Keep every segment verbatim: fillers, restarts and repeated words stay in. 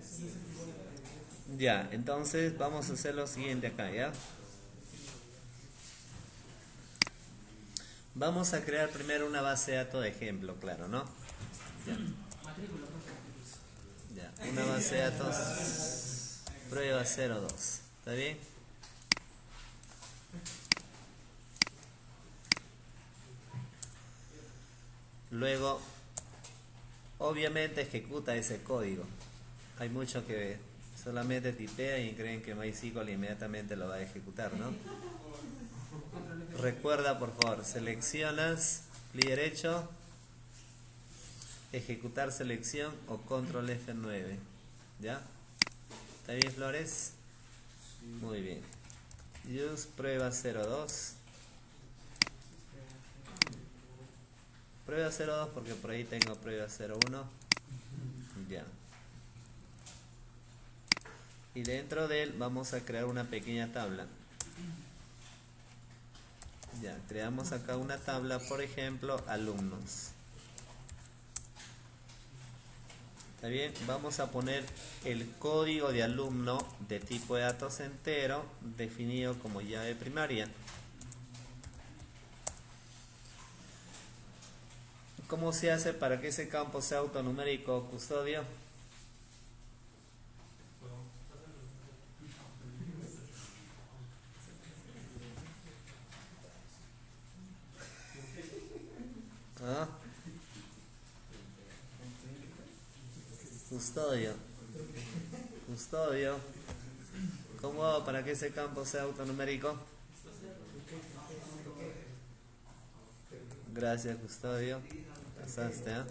Ya, entonces vamos a hacer lo siguiente acá, ¿ya? Vamos a crear primero una base de datos de ejemplo, claro, ¿no? Ya. Ya, una base de datos prueba cero dos, ¿está bien? Luego, obviamente ejecuta ese código. Hay muchos que solamente tipean y creen que MySQL inmediatamente lo va a ejecutar, ¿no? Recuerda, por favor, seleccionas clic derecho, ejecutar selección o control F nueve. ¿Ya? ¿Está bien, Flores? Muy bien. Use prueba cero dos. Prueba cero dos porque por ahí tengo prueba cero uno. Ya. Y dentro de él vamos a crear una pequeña tabla. Ya, creamos acá una tabla, por ejemplo, alumnos. ¿Está bien? Vamos a poner el código de alumno de tipo de datos entero definido como llave primaria. ¿Cómo se hace para que ese campo sea autonumérico custodio? ¿Ah? Custodio. Custodio. ¿Cómo hago para que ese campo sea autonumérico? Gracias, custodio. Pasaste, ¿eh?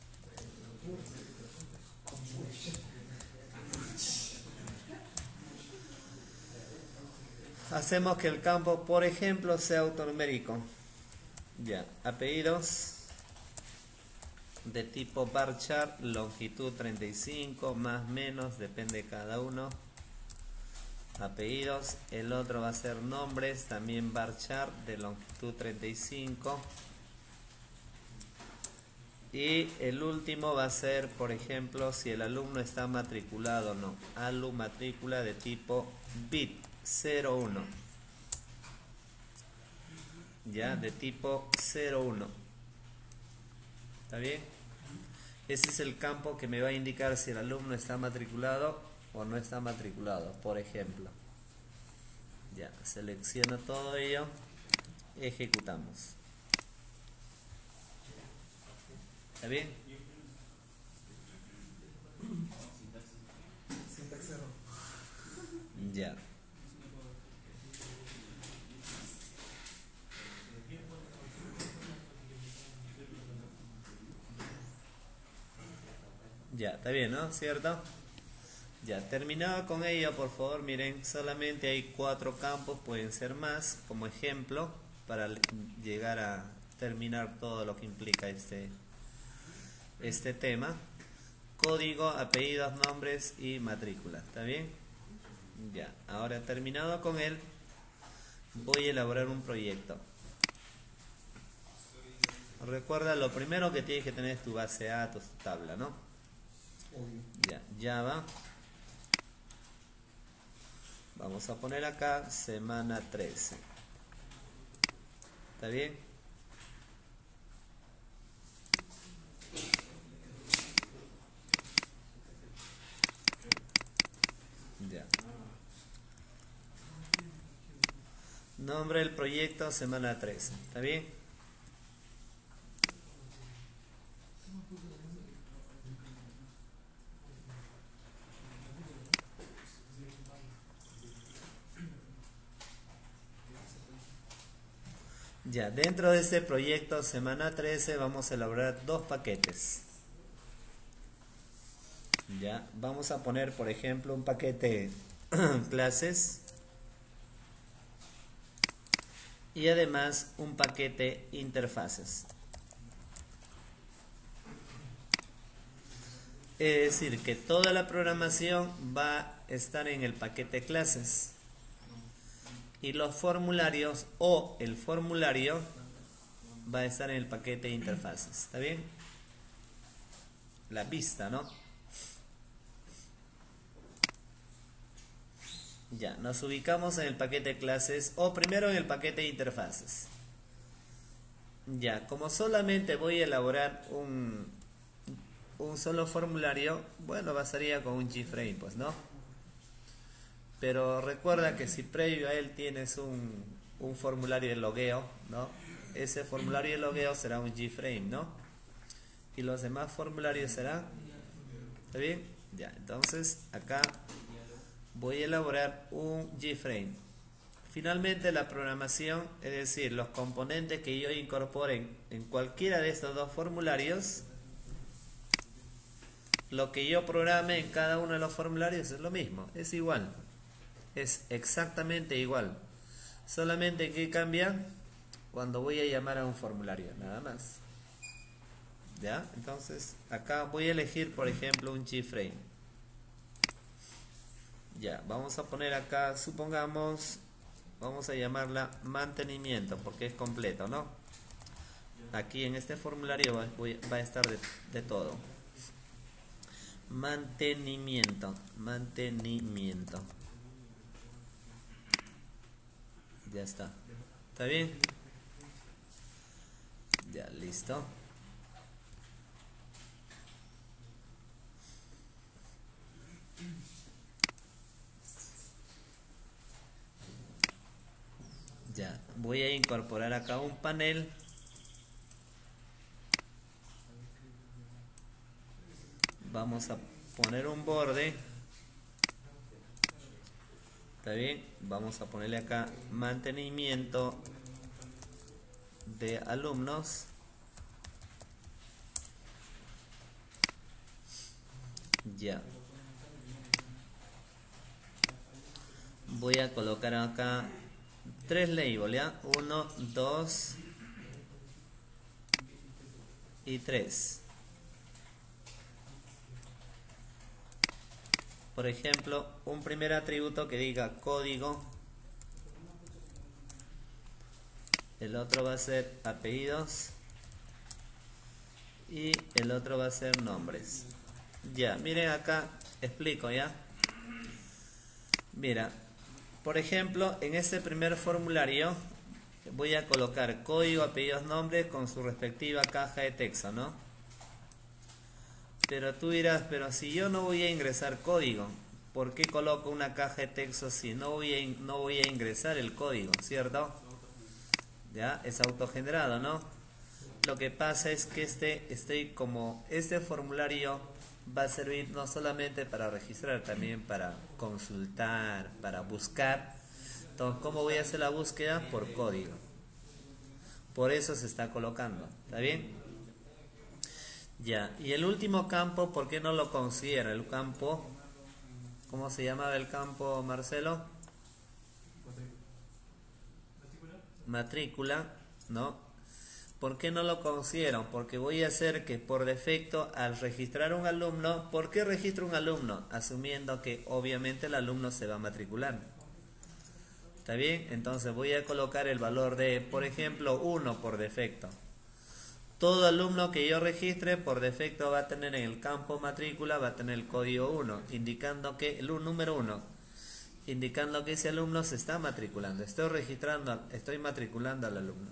Hacemos que el campo, por ejemplo, sea autonumérico. Ya, apellidos de tipo varchar, longitud treinta y cinco, más menos, depende de cada uno. Apellidos, el otro va a ser nombres, también varchar de longitud treinta y cinco. Y el último va a ser, por ejemplo, si el alumno está matriculado o no. Alu matrícula de tipo bit cero uno. Ya, de tipo cero uno. ¿Está bien? Ese es el campo que me va a indicar si el alumno está matriculado o no está matriculado, por ejemplo. Ya, selecciono todo ello, ejecutamos. ¿Está bien? Ya. Ya, está bien, ¿no? ¿Cierto? Ya, terminado con ello, por favor, miren, solamente hay cuatro campos, pueden ser más, como ejemplo, para llegar a terminar todo lo que implica este, este tema. Código, apellidos, nombres y matrícula, ¿está bien? Ya, ahora terminado con él, voy a elaborar un proyecto. Recuerda, lo primero que tienes que tener es tu base de datos, tu tabla, ¿no? Ya, Java. Vamos a poner acá semana trece. ¿Está bien? Ya. Nombre del proyecto semana trece. ¿Está bien? Ya, dentro de este proyecto semana trece vamos a elaborar dos paquetes. Ya, vamos a poner, por ejemplo, un paquete clases y además un paquete interfaces. Es decir, que toda la programación va a estar en el paquete clases y los formularios o el formulario va a estar en el paquete interfaces. ¿Está bien? La vista, ¿no? Ya, nos ubicamos en el paquete clases o primero en el paquete interfaces. Ya, como solamente voy a elaborar un, un solo formulario, bueno, bastaría con un G-frame, pues, ¿no? Pero recuerda que si previo a él tienes un, un formulario de logueo, ¿no? Ese formulario de logueo será un G-frame, ¿no? Y los demás formularios serán, ¿está bien? Ya, entonces acá voy a elaborar un G-frame. Finalmente la programación, es decir, los componentes que yo incorporen en cualquiera de estos dos formularios, lo que yo programe en cada uno de los formularios es lo mismo, es igual. Es exactamente igual. Solamente que cambia cuando voy a llamar a un formulario, nada más. ¿Ya? Entonces, acá voy a elegir, por ejemplo, un G-frame. Ya, vamos a poner acá, supongamos, vamos a llamarla mantenimiento, porque es completo, ¿no? Aquí en este formulario va, voy, va a estar de, de todo. Mantenimiento, mantenimiento. Ya está. ¿Está bien? Ya, listo. Ya, voy a incorporar acá un panel. Vamos a poner un borde. ¿Está bien? Vamos a ponerle acá mantenimiento de alumnos. Ya. Voy a colocar acá tres labels, ¿ya? Uno, dos y tres. Por ejemplo, un primer atributo que diga código. El otro va a ser apellidos. Y el otro va a ser nombres. Ya, miren acá, explico, ¿ya? Mira, por ejemplo, en este primer formulario voy a colocar código, apellidos, nombres con su respectiva caja de texto, ¿no? Pero tú dirás, pero si yo no voy a ingresar código, ¿por qué coloco una caja de texto si no voy a, no voy a ingresar el código, ¿cierto? Ya, es autogenerado, ¿no? Lo que pasa es que este, estoy como, este formulario va a servir no solamente para registrar, también para consultar, para buscar. Entonces, ¿cómo voy a hacer la búsqueda? Por código. Por eso se está colocando, ¿está bien? Ya, y el último campo, ¿por qué no lo considero? El campo, ¿cómo se llamaba el campo, Marcelo? Matrícula, ¿no? ¿Por qué no lo considero? Porque voy a hacer que por defecto al registrar un alumno, ¿por qué registro un alumno? Asumiendo que obviamente el alumno se va a matricular. ¿Está bien? Entonces voy a colocar el valor de, por ejemplo, uno por defecto. Todo alumno que yo registre por defecto va a tener en el campo matrícula, va a tener el código uno, indicando que el número uno, indicando que ese alumno se está matriculando. Estoy registrando, estoy matriculando al alumno.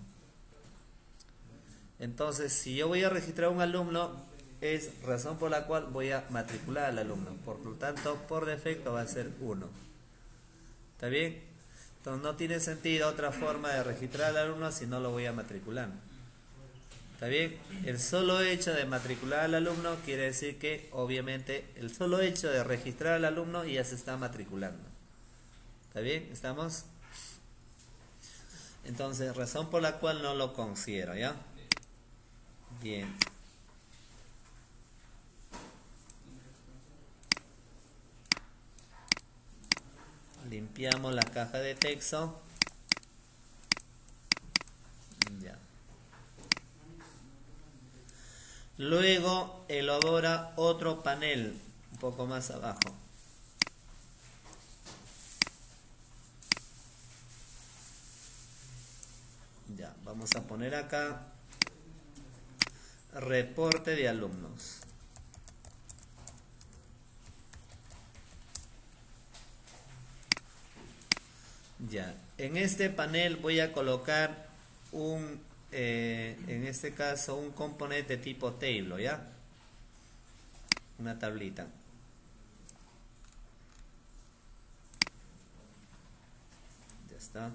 Entonces, si yo voy a registrar un alumno, es razón por la cual voy a matricular al alumno. Por lo tanto, por defecto va a ser uno. ¿Está bien? Entonces, no tiene sentido otra forma de registrar al alumno si no lo voy a matricular. ¿Está bien? El solo hecho de matricular al alumno quiere decir que, obviamente, el solo hecho de registrar al alumno ya se está matriculando. ¿Está bien? ¿Estamos? Entonces, razón por la cual no lo considero, ¿ya? Bien. Limpiamos la caja de texto. Ya. Luego elabora otro panel un poco más abajo. Ya, vamos a poner acá reporte de alumnos. Ya, en este panel voy a colocar un, eh, en este caso, un componente tipo table, ¿ya? Una tablita. Ya está.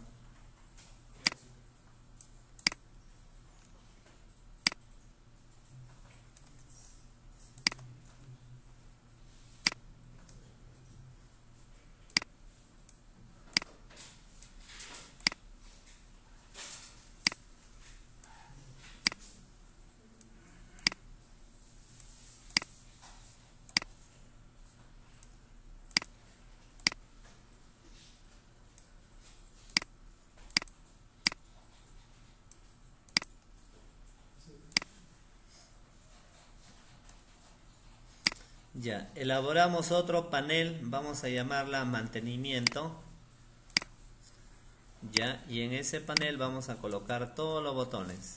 Ya, elaboramos otro panel, vamos a llamarla mantenimiento. Ya, y en ese panel vamos a colocar todos los botones.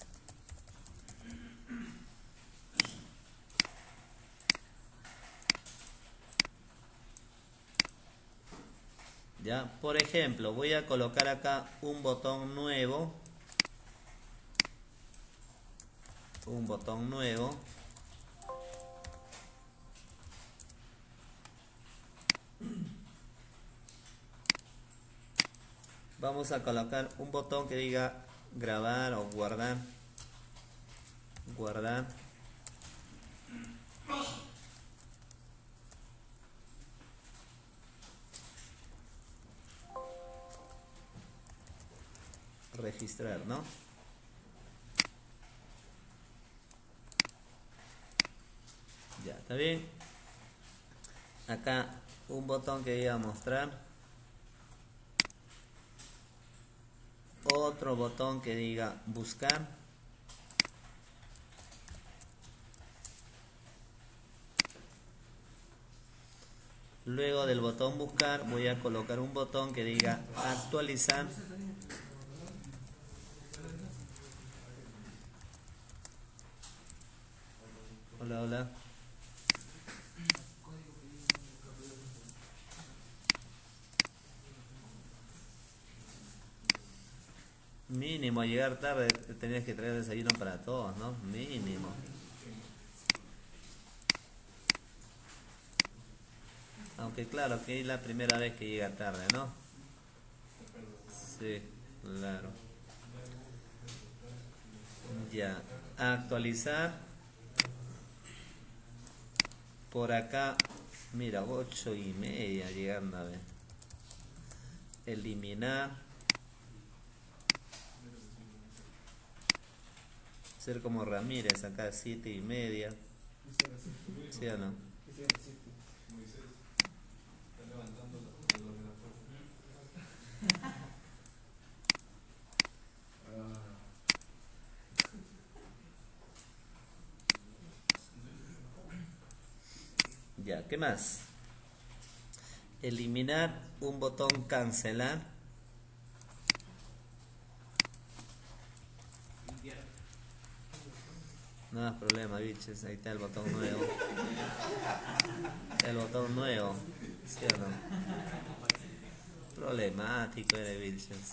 Ya, por ejemplo, voy a colocar acá un botón nuevo. Un botón nuevo. Vamos a colocar un botón que diga grabar o guardar. Guardar. Registrar, ¿no? Ya, está bien. Acá un botón que diga mostrar. Otro botón que diga buscar. Luego del botón buscar voy a colocar un botón que diga actualizar. Hola, hola. Mínimo, a llegar tarde tenías que traer desayuno para todos, ¿no? Mínimo. Aunque claro, que es la primera vez que llega tarde, ¿no? Sí, claro. Ya, actualizar. Por acá, mira, ocho y media llegando a ver. Eliminar. Ser como Ramírez, acá siete y media. ¿Sí o no? Ya, ¿qué más? Eliminar un botón cancelar. No más problema, biches. Ahí está el botón nuevo. El botón nuevo. ¿Sí o no? Problemático eres, biches.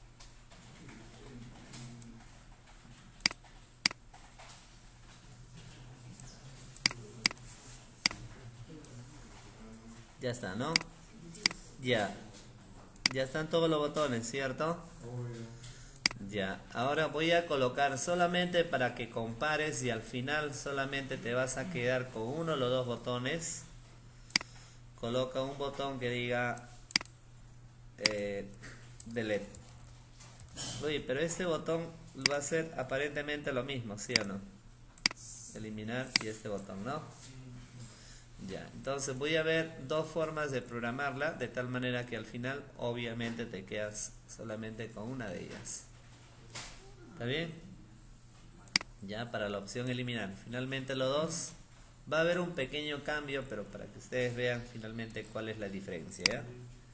Ya está, ¿no? Ya. Ya están todos los botones, ¿cierto? Ya. Ahora voy a colocar solamente para que compares y al final solamente te vas a quedar con uno o los dos botones. Coloca un botón que diga eh, delete. Oye, pero este botón va a ser aparentemente lo mismo, ¿sí o no? Eliminar y este botón, ¿no? Ya, entonces voy a ver dos formas de programarla de tal manera que al final obviamente te quedas solamente con una de ellas. ¿Está bien? Ya, para la opción eliminar. Finalmente los dos va a haber un pequeño cambio, pero para que ustedes vean finalmente cuál es la diferencia, ¿ya?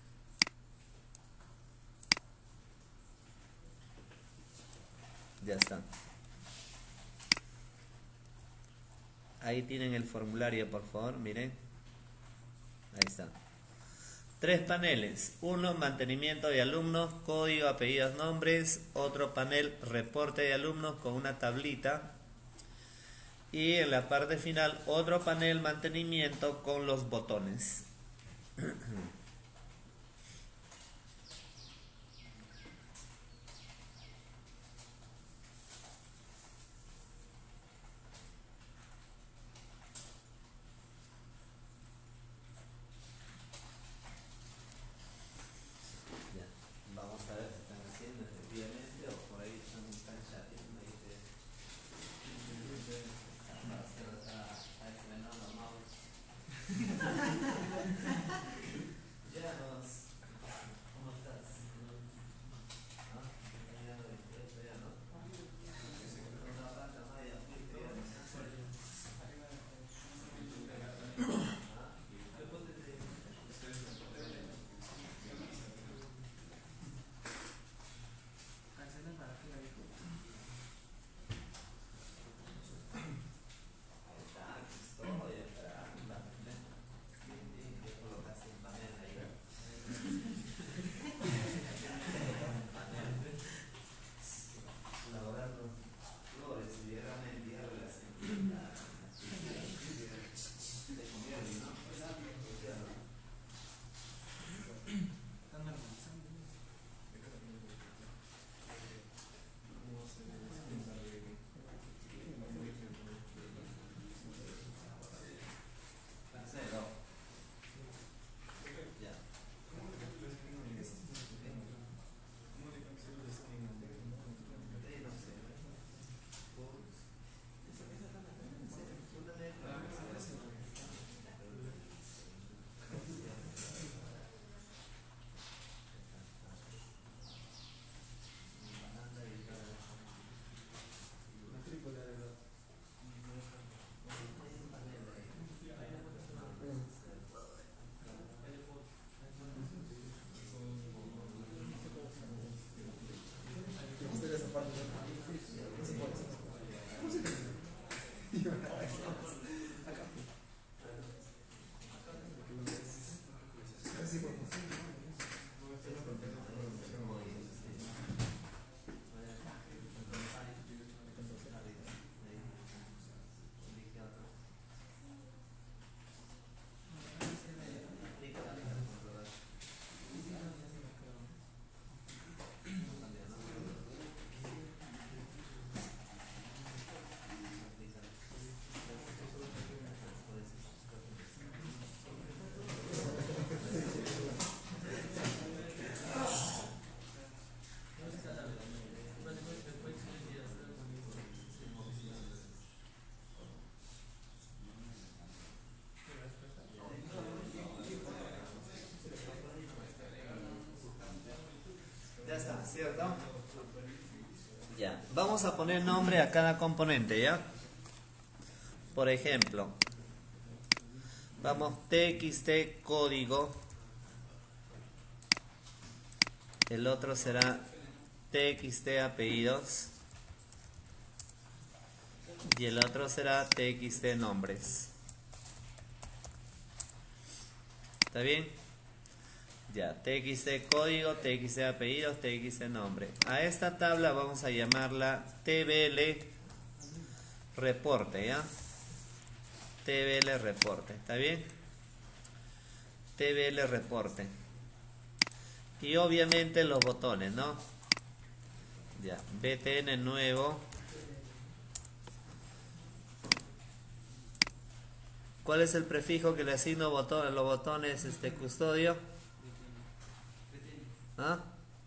Ya está. Ahí tienen el formulario, por favor, miren. Ahí está. Tres paneles. Uno, mantenimiento de alumnos, código, apellidos, nombres. Otro panel, reporte de alumnos con una tablita. Y en la parte final, otro panel, mantenimiento con los botones. Vamos a ver si están haciendo efectivamente o por ahí están, están chateando y te está estrenando mouse. Ya nos. ¿Cómo estás? ¿Ah? Ya no veintiocho ya, ¿no? Una pata más ya fuiste ya. Ya está, ¿cierto? Ya, vamos a poner nombre a cada componente, ¿ya? Por ejemplo, vamos txt código, el otro será txt apellidos y el otro será txt nombres. ¿Está bien? Ya, txt código, txt apellidos, txt nombre. A esta tabla vamos a llamarla tbl reporte, ¿ya? tbl reporte, ¿está bien? tbl reporte. Y obviamente los botones, ¿no? Ya, btn nuevo. ¿Cuál es el prefijo que le asigno botón, los botones este custodio? ¿Ah?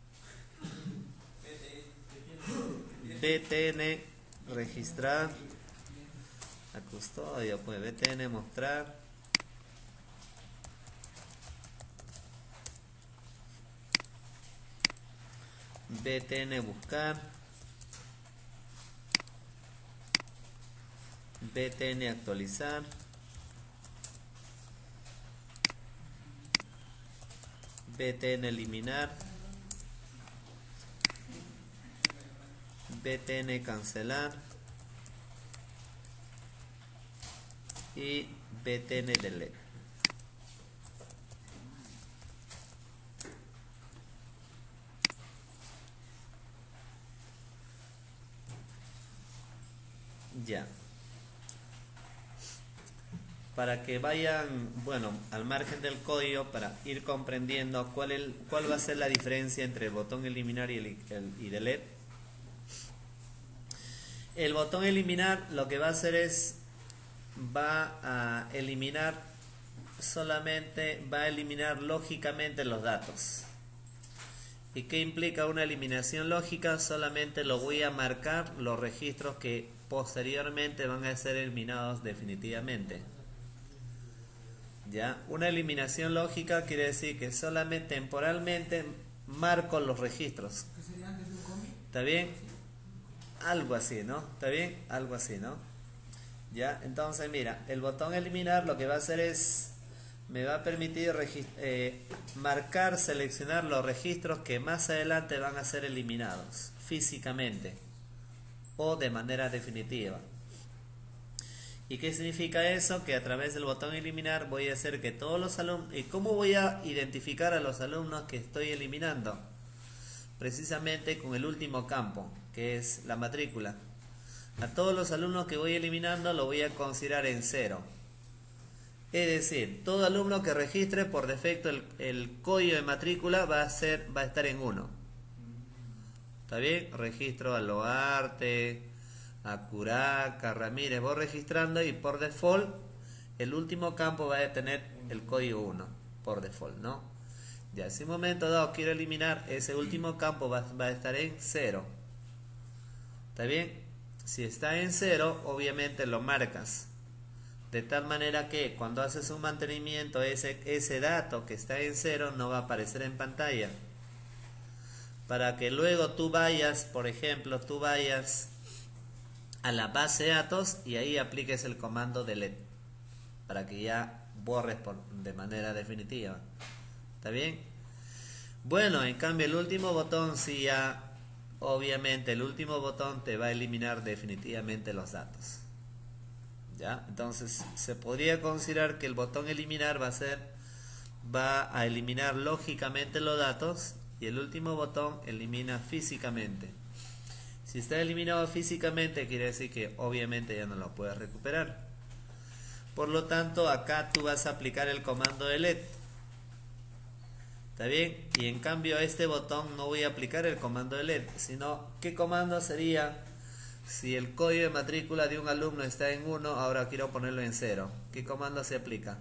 btn registrar a custodio, pues btn mostrar, btn buscar, btn actualizar, btn eliminar, btn cancelar y btn delete. Ya. Para que vayan, bueno, al margen del código, para ir comprendiendo cuál, el, cuál va a ser la diferencia entre el botón eliminar y el, el y delete. El botón eliminar lo que va a hacer es, va a eliminar solamente, va a eliminar lógicamente los datos. ¿Y qué implica una eliminación lógica? Solamente lo voy a marcar los registros que posteriormente van a ser eliminados definitivamente. ¿Ya? Una eliminación lógica quiere decir que solamente temporalmente marco los registros. ¿Está bien? Algo así, ¿no? ¿Está bien? Algo así, ¿no? ¿Ya? Entonces, mira, el botón eliminar lo que va a hacer es, me va a permitir eh, marcar, seleccionar los registros que más adelante van a ser eliminados físicamente o de manera definitiva. ¿Y qué significa eso? Que a través del botón eliminar voy a hacer que todos los alumnos... ¿Y cómo voy a identificar a los alumnos que estoy eliminando? Precisamente con el último campo, que es la matrícula. A todos los alumnos que voy eliminando lo voy a considerar en cero. Es decir, todo alumno que registre por defecto el, el código de matrícula va a, ser, va a estar en uno. ¿Está bien? Registro a Loarte, a Curaca, Ramírez, voy registrando y por default el último campo va a tener el código uno, por default, ¿no? Ya, si un momento dado quiero eliminar, ese último campo va, va a estar en cero. ¿Está bien? Si está en cero, obviamente lo marcas. De tal manera que cuando haces un mantenimiento, ese, ese dato que está en cero no va a aparecer en pantalla. Para que luego tú vayas, por ejemplo, tú vayas a la base de datos y ahí apliques el comando delete. Para que ya borres por, de manera definitiva. ¿Está bien? Bueno, en cambio el último botón sí ya... Obviamente el último botón te va a eliminar definitivamente los datos. ¿Ya? Entonces se podría considerar que el botón eliminar va a ser, va a eliminar lógicamente los datos y el último botón elimina físicamente. Si está eliminado físicamente quiere decir que obviamente ya no lo puedes recuperar. Por lo tanto acá tú vas a aplicar el comando delete. ¿Está bien? Y en cambio a este botón no voy a aplicar el comando delete, sino ¿qué comando sería? Si el código de matrícula de un alumno está en uno, ahora quiero ponerlo en cero. ¿Qué comando se aplica?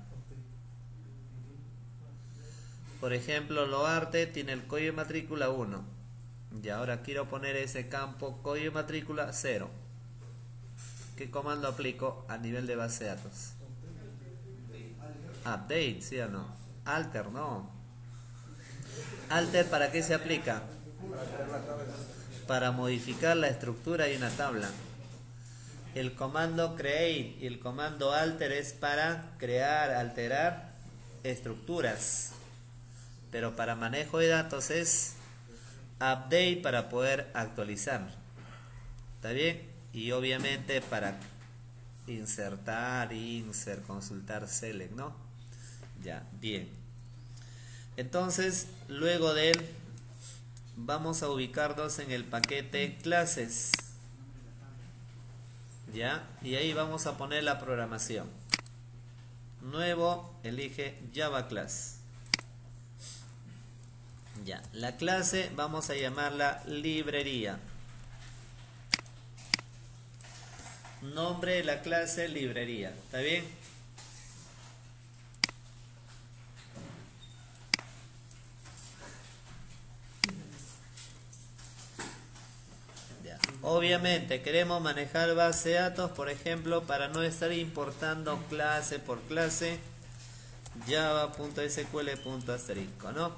Por ejemplo, Loarte tiene el código de matrícula uno. Y ahora quiero poner ese campo código de matrícula cero. ¿Qué comando aplico a nivel de base de datos? Update, ¿sí o no? Alter, no. Alter, ¿para qué se aplica? Para modificar la estructura de una tabla. El comando create y el comando alter es para crear, alterar estructuras. Pero para manejo de datos es update para poder actualizar. ¿Está bien? Y obviamente para insertar, insert, consultar, select, ¿no? Ya, bien. Entonces, luego de él, vamos a ubicarnos en el paquete clases. ¿Ya? Y ahí vamos a poner la programación. Nuevo, elige Java Class. Ya, la clase vamos a llamarla librería. Nombre de la clase librería. ¿Está bien? Ya. Obviamente queremos manejar base de datos, por ejemplo, para no estar importando clase por clase, java.sql.asterisco, ¿no?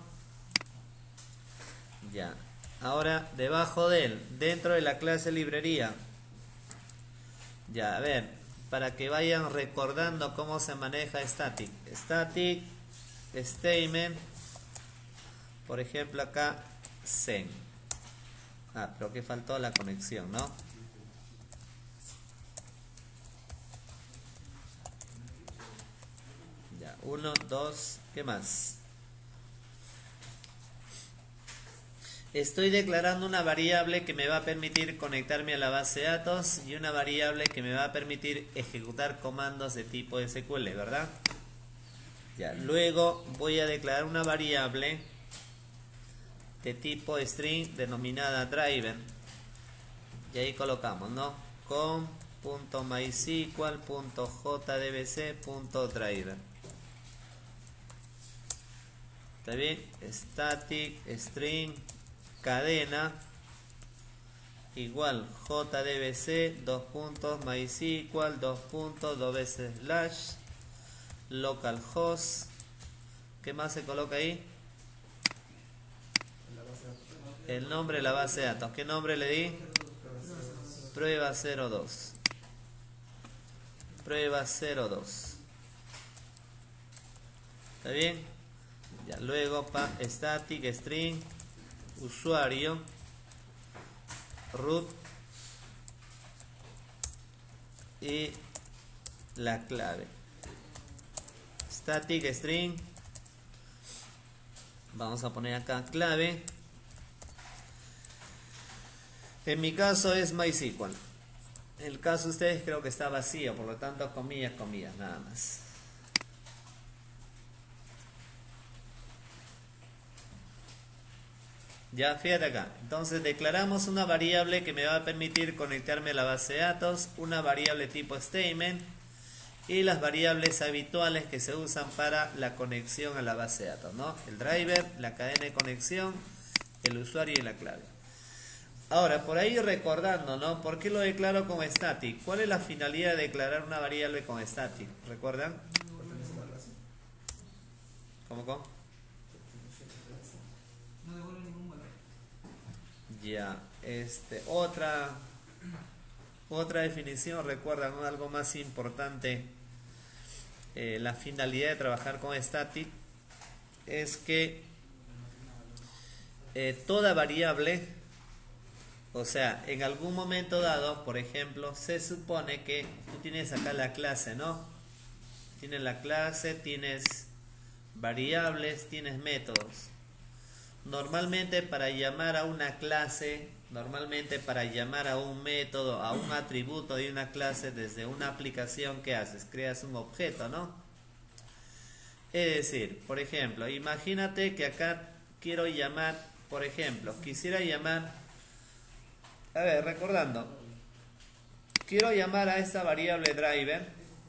Ya. Ahora, debajo de él, dentro de la clase librería, ya, a ver, para que vayan recordando cómo se maneja static. Static, statement, por ejemplo acá, send. Ah, pero que faltó la conexión, ¿no? Ya, uno, dos, ¿qué más? Estoy declarando una variable que me va a permitir conectarme a la base de datos y una variable que me va a permitir ejecutar comandos de tipo S Q L, ¿verdad? Ya, luego voy a declarar una variable de tipo string denominada driver. Y ahí colocamos, ¿no? com.mysql.jdbc.driver. ¿Está bien? Static string cadena igual jdbc dos puntos mysql dos puntos dos veces slash localhost. ¿Qué más se coloca ahí? El nombre de la base de datos. ¿Qué nombre le di? Prueba cero dos. Prueba cero dos. ¿Está bien? Ya, luego pa static string usuario root y la clave. Static string, vamos a poner acá clave. En mi caso es MySQL. En el caso de ustedes creo que está vacío, por lo tanto comillas, comillas, nada más. Ya, fíjate acá. Entonces declaramos una variable que me va a permitir conectarme a la base de datos, una variable tipo statement y las variables habituales que se usan para la conexión a la base de datos, ¿no? El driver, la cadena de conexión, el usuario y la clave. Ahora, por ahí recordando, ¿no? ¿Por qué lo declaro como static? ¿Cuál es la finalidad de declarar una variable con static? ¿Recuerdan? ¿Cómo, cómo? Ya, este, otra otra definición, recuerdan, ¿no? Algo más importante, eh, la finalidad de trabajar con static es que eh, toda variable, o sea, en algún momento dado, por ejemplo, se supone que tú tienes acá la clase, ¿no? Tienes la clase, tienes variables, tienes métodos. Normalmente para llamar a una clase, normalmente para llamar a un método, a un atributo de una clase desde una aplicación, ¿qué haces? Creas un objeto, ¿no? Es decir, por ejemplo, imagínate que acá quiero llamar, por ejemplo, quisiera llamar, a ver, recordando, quiero llamar a esta variable driver,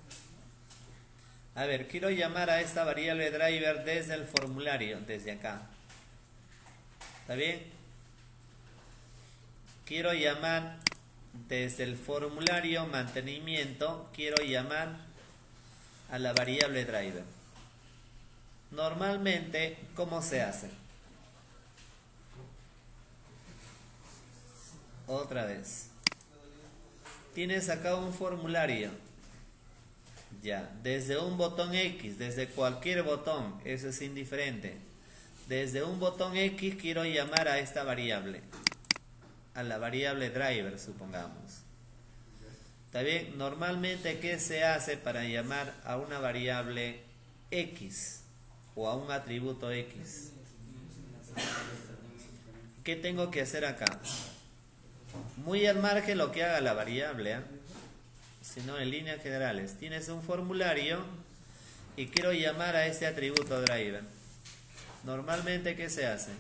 a ver, quiero llamar a esta variable driver desde el formulario, desde acá. ¿Está bien? Quiero llamar desde el formulario mantenimiento, quiero llamar a la variable driver. Normalmente, ¿cómo se hace? Otra vez. Tienes acá un formulario. Ya, desde un botón X, desde cualquier botón, eso es indiferente. Desde un botón X quiero llamar a esta variable, a la variable driver, supongamos. ¿Está bien? Normalmente, ¿qué se hace para llamar a una variable X o a un atributo X? ¿Qué tengo que hacer acá? Muy al margen lo que haga la variable, ¿eh? Sino en líneas generales. Tienes un formulario y quiero llamar a este atributo driver. Normalmente, ¿qué se hace?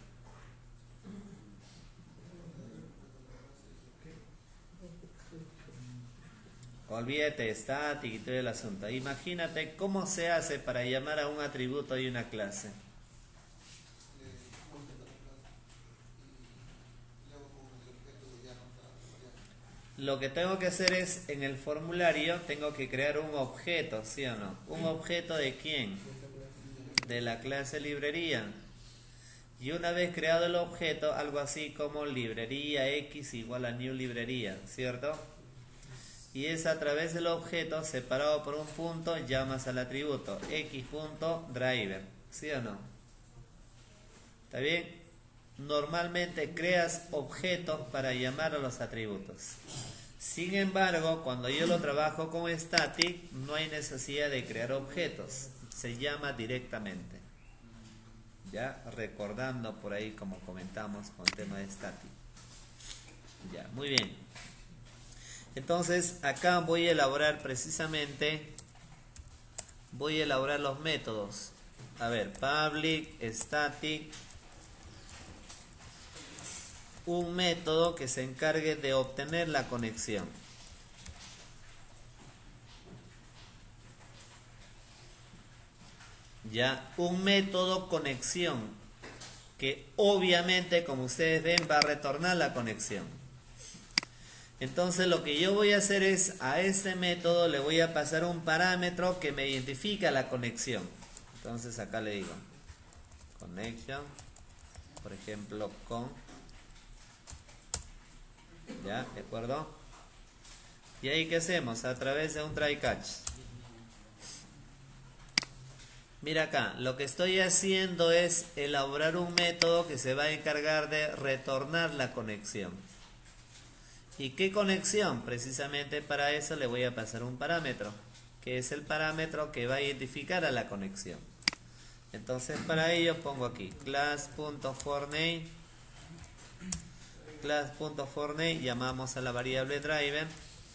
Olvídate de static y todo el asunto. Imagínate cómo se hace para llamar a un atributo y una clase. Lo que tengo que hacer es, en el formulario, tengo que crear un objeto, ¿sí o no? ¿Un objeto de quién? De la clase librería. Y una vez creado el objeto, algo así como librería X igual a new librería, ¿cierto? Y es a través del objeto separado por un punto, llamas al atributo x.driver, ¿sí o no? ¿Está bien? Normalmente creas objetos para llamar a los atributos. Sin embargo, cuando yo lo trabajo con static, no hay necesidad de crear objetos. Se llama directamente. Ya, recordando por ahí como comentamos con el tema de static. Ya, muy bien. Entonces acá voy a elaborar precisamente, voy a elaborar los métodos. A ver, public static, un método que se encargue de obtener la conexión. Ya, un método conexión que obviamente, como ustedes ven, va a retornar la conexión. Entonces lo que yo voy a hacer es, a este método le voy a pasar un parámetro que me identifica la conexión. Entonces acá le digo connection, por ejemplo con, ya, ¿de acuerdo? Y ahí ¿qué hacemos? A través de un try catch. Mira acá, lo que estoy haciendo es elaborar un método que se va a encargar de retornar la conexión. ¿Y qué conexión? Precisamente para eso le voy a pasar un parámetro, que es el parámetro que va a identificar a la conexión. Entonces para ello pongo aquí class.forName, class.forName, llamamos a la variable driver.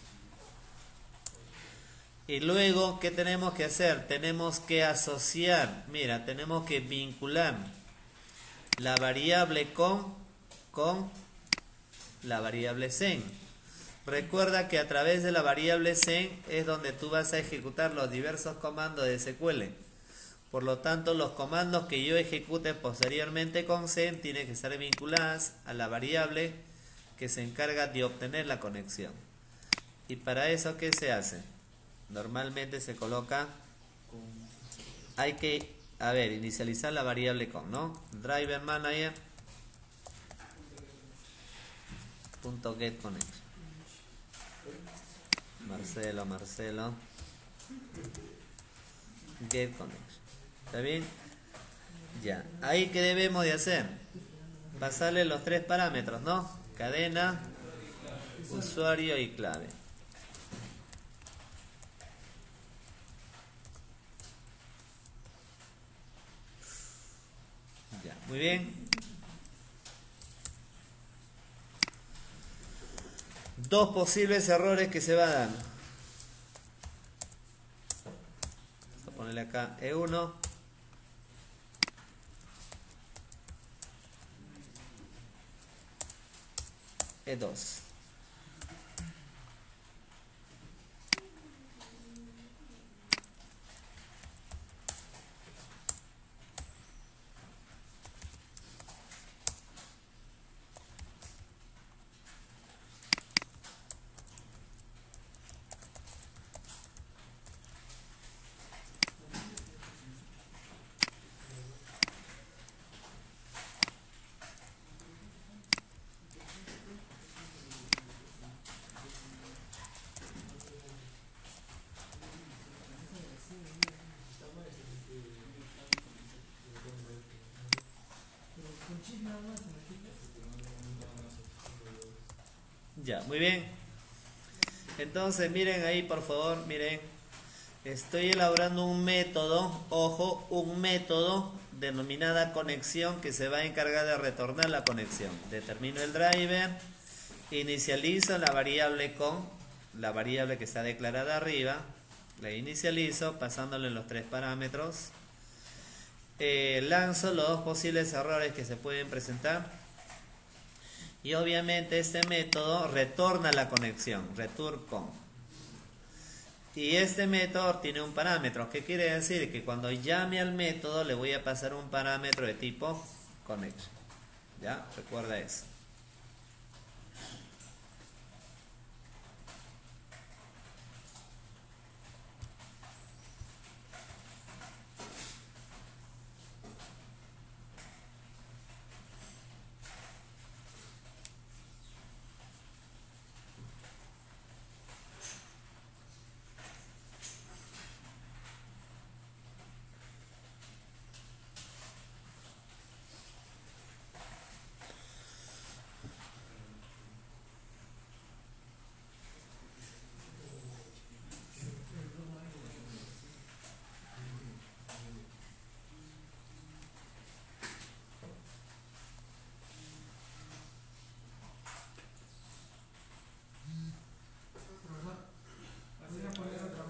Y luego, ¿qué tenemos que hacer? Tenemos que asociar, mira, tenemos que vincular la variable con, con la variable sen. Recuerda que a través de la variable sen es donde tú vas a ejecutar los diversos comandos de ese cu ele. Por lo tanto, los comandos que yo ejecute posteriormente con sen tienen que estar vinculadas a la variable que se encarga de obtener la conexión. ¿Y para eso qué se hace? Normalmente se coloca, hay que, a ver, inicializar la variable con, ¿no? Driver manager punto get connection. Marcelo, Marcelo, get connection. ¿Está bien? Ya. Ahí que debemos de hacer, pasarle los tres parámetros, ¿no? Cadena, usuario y clave. Ya, muy bien. Dos posibles errores que se van a dar. Vamos a ponerle acá E uno. E dos. Ya, muy bien. Entonces miren ahí por favor, miren. Estoy elaborando un método, ojo, un método denominada conexión que se va a encargar de retornar la conexión. Determino el driver, inicializo la variable con, la variable que está declarada arriba, la inicializo pasándole los tres parámetros. Eh, lanzo los dos posibles errores que se pueden presentar. Y obviamente este método retorna la conexión, return con. Y este método tiene un parámetro. ¿Qué quiere decir? Que cuando llame al método le voy a pasar un parámetro de tipo connection. ¿Ya? Recuerda eso.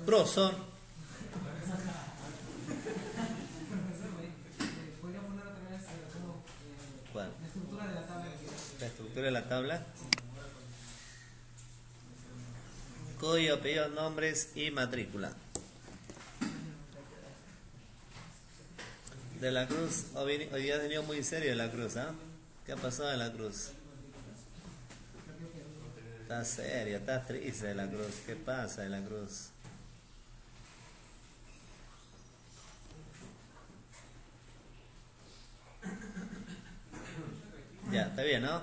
Profesor. Podría poner otra vez como ¿Cuál? la estructura de la tabla. La estructura de la tabla. Código, apellidos, nombres y matrícula. De la Cruz, hoy, hoy día ha venido muy serio de la Cruz, ¿ah? ¿eh? ¿Qué ha pasado de la Cruz? Está serio, está triste de la Cruz. ¿Qué pasa de la Cruz? Ya, está bien, ¿no?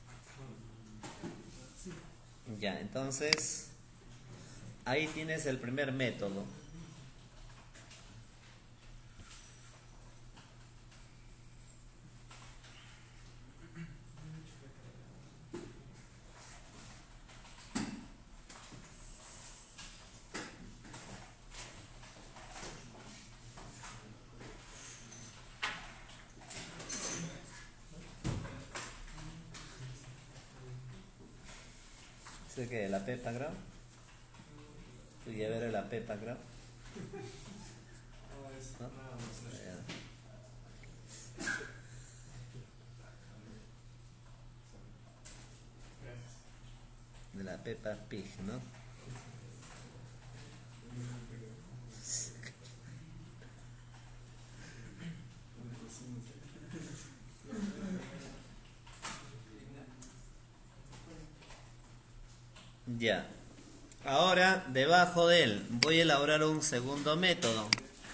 Ya, entonces ahí tienes el primer método. ¿Sí que la Pepa Grau? ¿Tú ya verás la Pepa Grau? ¿No? De la Peppa Pig, ¿no? Ya. Ahora, debajo de él, voy a elaborar un segundo método.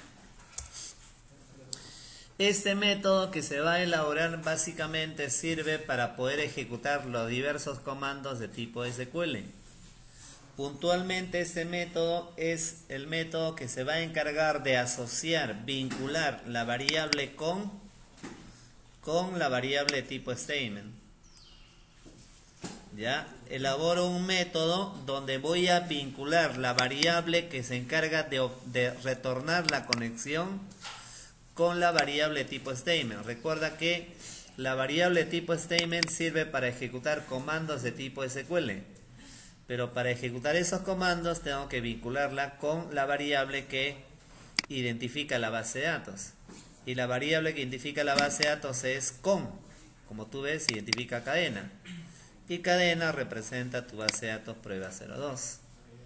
Este método que se va a elaborar básicamente sirve para poder ejecutar los diversos comandos de tipo S Q L. Puntualmente este método es el método que se va a encargar de asociar, vincular la variable con, con la variable tipo statement. Ya, elaboro un método donde voy a vincular la variable que se encarga de, de retornar la conexión con la variable tipo statement. Recuerda que la variable tipo statement sirve para ejecutar comandos de tipo S Q L. Pero para ejecutar esos comandos tengo que vincularla con la variable que identifica la base de datos. Y la variable que identifica la base de datos es con. Como tú ves, identifica cadena. Y cadena representa tu base de datos prueba cero dos.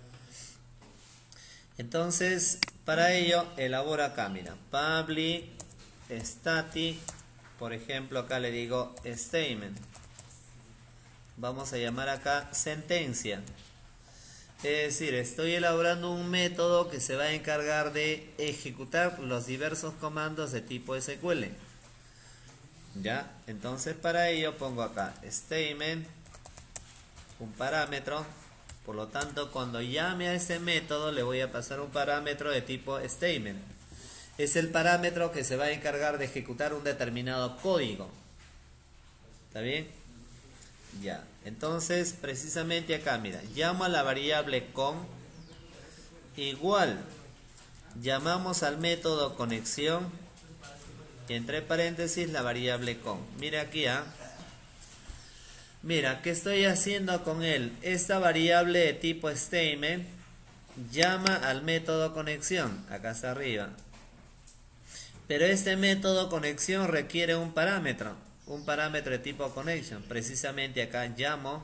Entonces, para ello, elabora acá, mira, public static, por ejemplo, acá le digo statement. Vamos a llamar acá sentencia. Es decir, estoy elaborando un método que se va a encargar de ejecutar los diversos comandos de tipo S Q L. ¿Ya? Entonces, para ello pongo acá statement, un parámetro. Por lo tanto, cuando llame a ese método le voy a pasar un parámetro de tipo statement. Es el parámetro que se va a encargar de ejecutar un determinado código. ¿Está bien? Ya. Entonces, precisamente acá, mira, llamo a la variable con igual. Llamamos al método conexión y entre paréntesis la variable con. Mira aquí, ¿ah? ¿eh? Mira, ¿qué estoy haciendo con él? Esta variable de tipo statement llama al método conexión, acá está arriba. Pero este método conexión requiere un parámetro, un parámetro de tipo connection. Precisamente acá llamo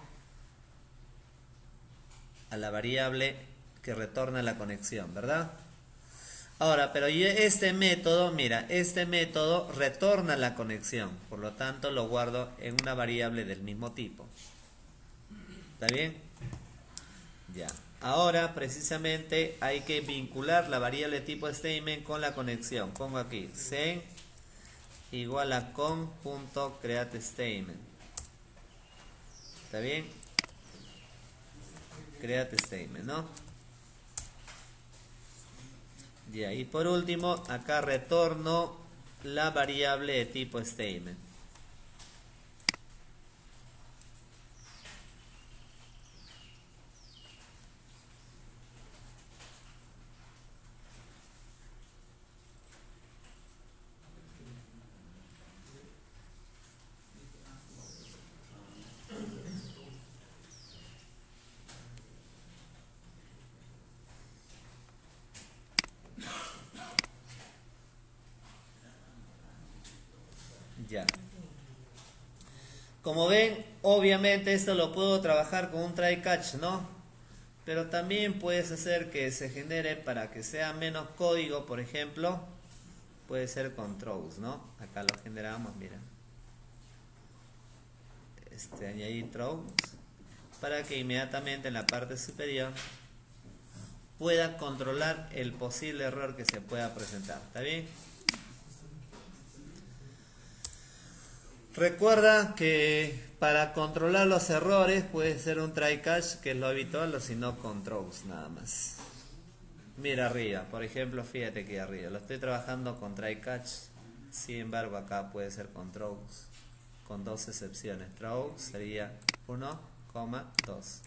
a la variable que retorna la conexión, ¿verdad? Ahora, pero este método, mira, este método retorna la conexión, por lo tanto lo guardo en una variable del mismo tipo. ¿Está bien? Ya. Ahora, precisamente, hay que vincular la variable tipo statement con la conexión. Pongo aquí, sen igual a con.createStatement. ¿Está bien? CreateStatement, ¿no? Ya, y por último, acá retorno la variable de tipo statement. Ya. Como ven, obviamente esto lo puedo trabajar con un try catch, ¿no? Pero también puedes hacer que se genere para que sea menos código, por ejemplo, puede ser con throws, ¿no? Acá lo generamos, mira. Este, añadir throws para que inmediatamente en la parte superior pueda controlar el posible error que se pueda presentar. ¿Está bien? Recuerda que para controlar los errores puede ser un try catch, que es lo habitual, o si no con throws nada más. Mira arriba, por ejemplo, fíjate que arriba lo estoy trabajando con try catch, sin embargo acá puede ser con throws, con dos excepciones. Throws sería uno, dos.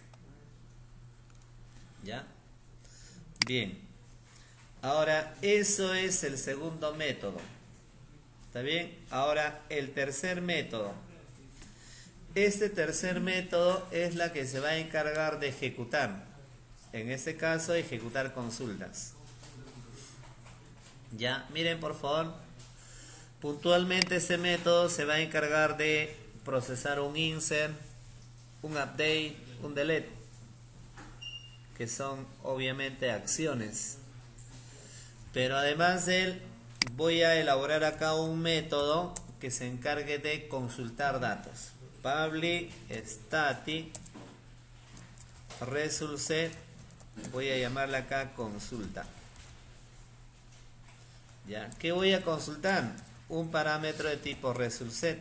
¿Ya? Bien. Ahora, eso es el segundo método. ¿Está bien? Ahora, el tercer método. Este tercer método es la que se va a encargar de ejecutar. En este caso, ejecutar consultas. Ya, miren por favor. Puntualmente este método se va a encargar de procesar un insert, un update, un delete, que son obviamente acciones. Pero además de él, voy a elaborar acá un método que se encargue de consultar datos. Public static result set, voy a llamarle acá consulta. ¿Ya? ¿Qué voy a consultar? Un parámetro de tipo result set.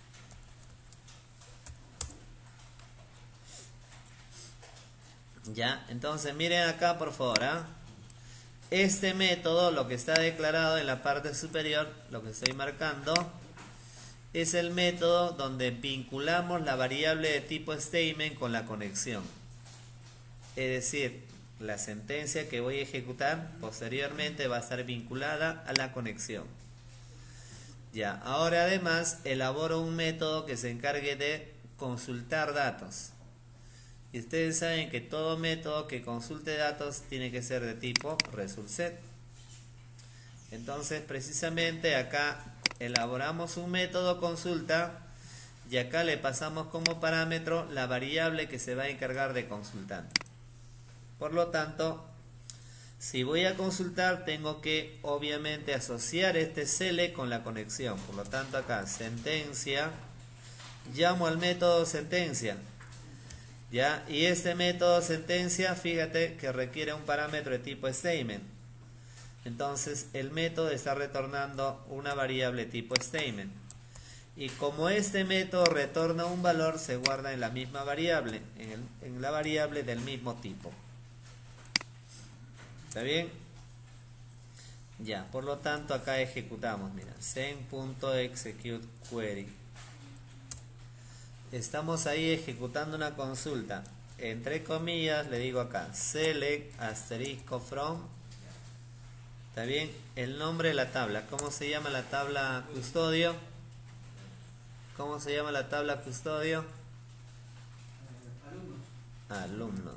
Ya, entonces miren acá por favor, ¿eh? Este método, lo que está declarado en la parte superior, lo que estoy marcando, es el método donde vinculamos la variable de tipo statement con la conexión. Es decir, la sentencia que voy a ejecutar posteriormente va a estar vinculada a la conexión. Ya, ahora además elaboro un método que se encargue de consultar datos. Y ustedes saben que todo método que consulte datos tiene que ser de tipo result set. Entonces, precisamente acá elaboramos un método consulta y acá le pasamos como parámetro la variable que se va a encargar de consultar. Por lo tanto, si voy a consultar, tengo que obviamente asociar este select con la conexión. Por lo tanto, acá sentencia, llamo al método sentencia. ¿Ya? Y este método sentencia, fíjate que requiere un parámetro de tipo statement. Entonces el método está retornando una variable tipo statement. Y como este método retorna un valor, se guarda en la misma variable, en, el, en la variable del mismo tipo. ¿Está bien? Ya, por lo tanto acá ejecutamos, mira, send.executeQuery. Estamos ahí ejecutando una consulta. Entre comillas le digo acá select asterisco from. ¿Está bien? El nombre de la tabla. ¿Cómo se llama la tabla custodio? ¿Cómo se llama la tabla custodio? Alumnos. Alumnos.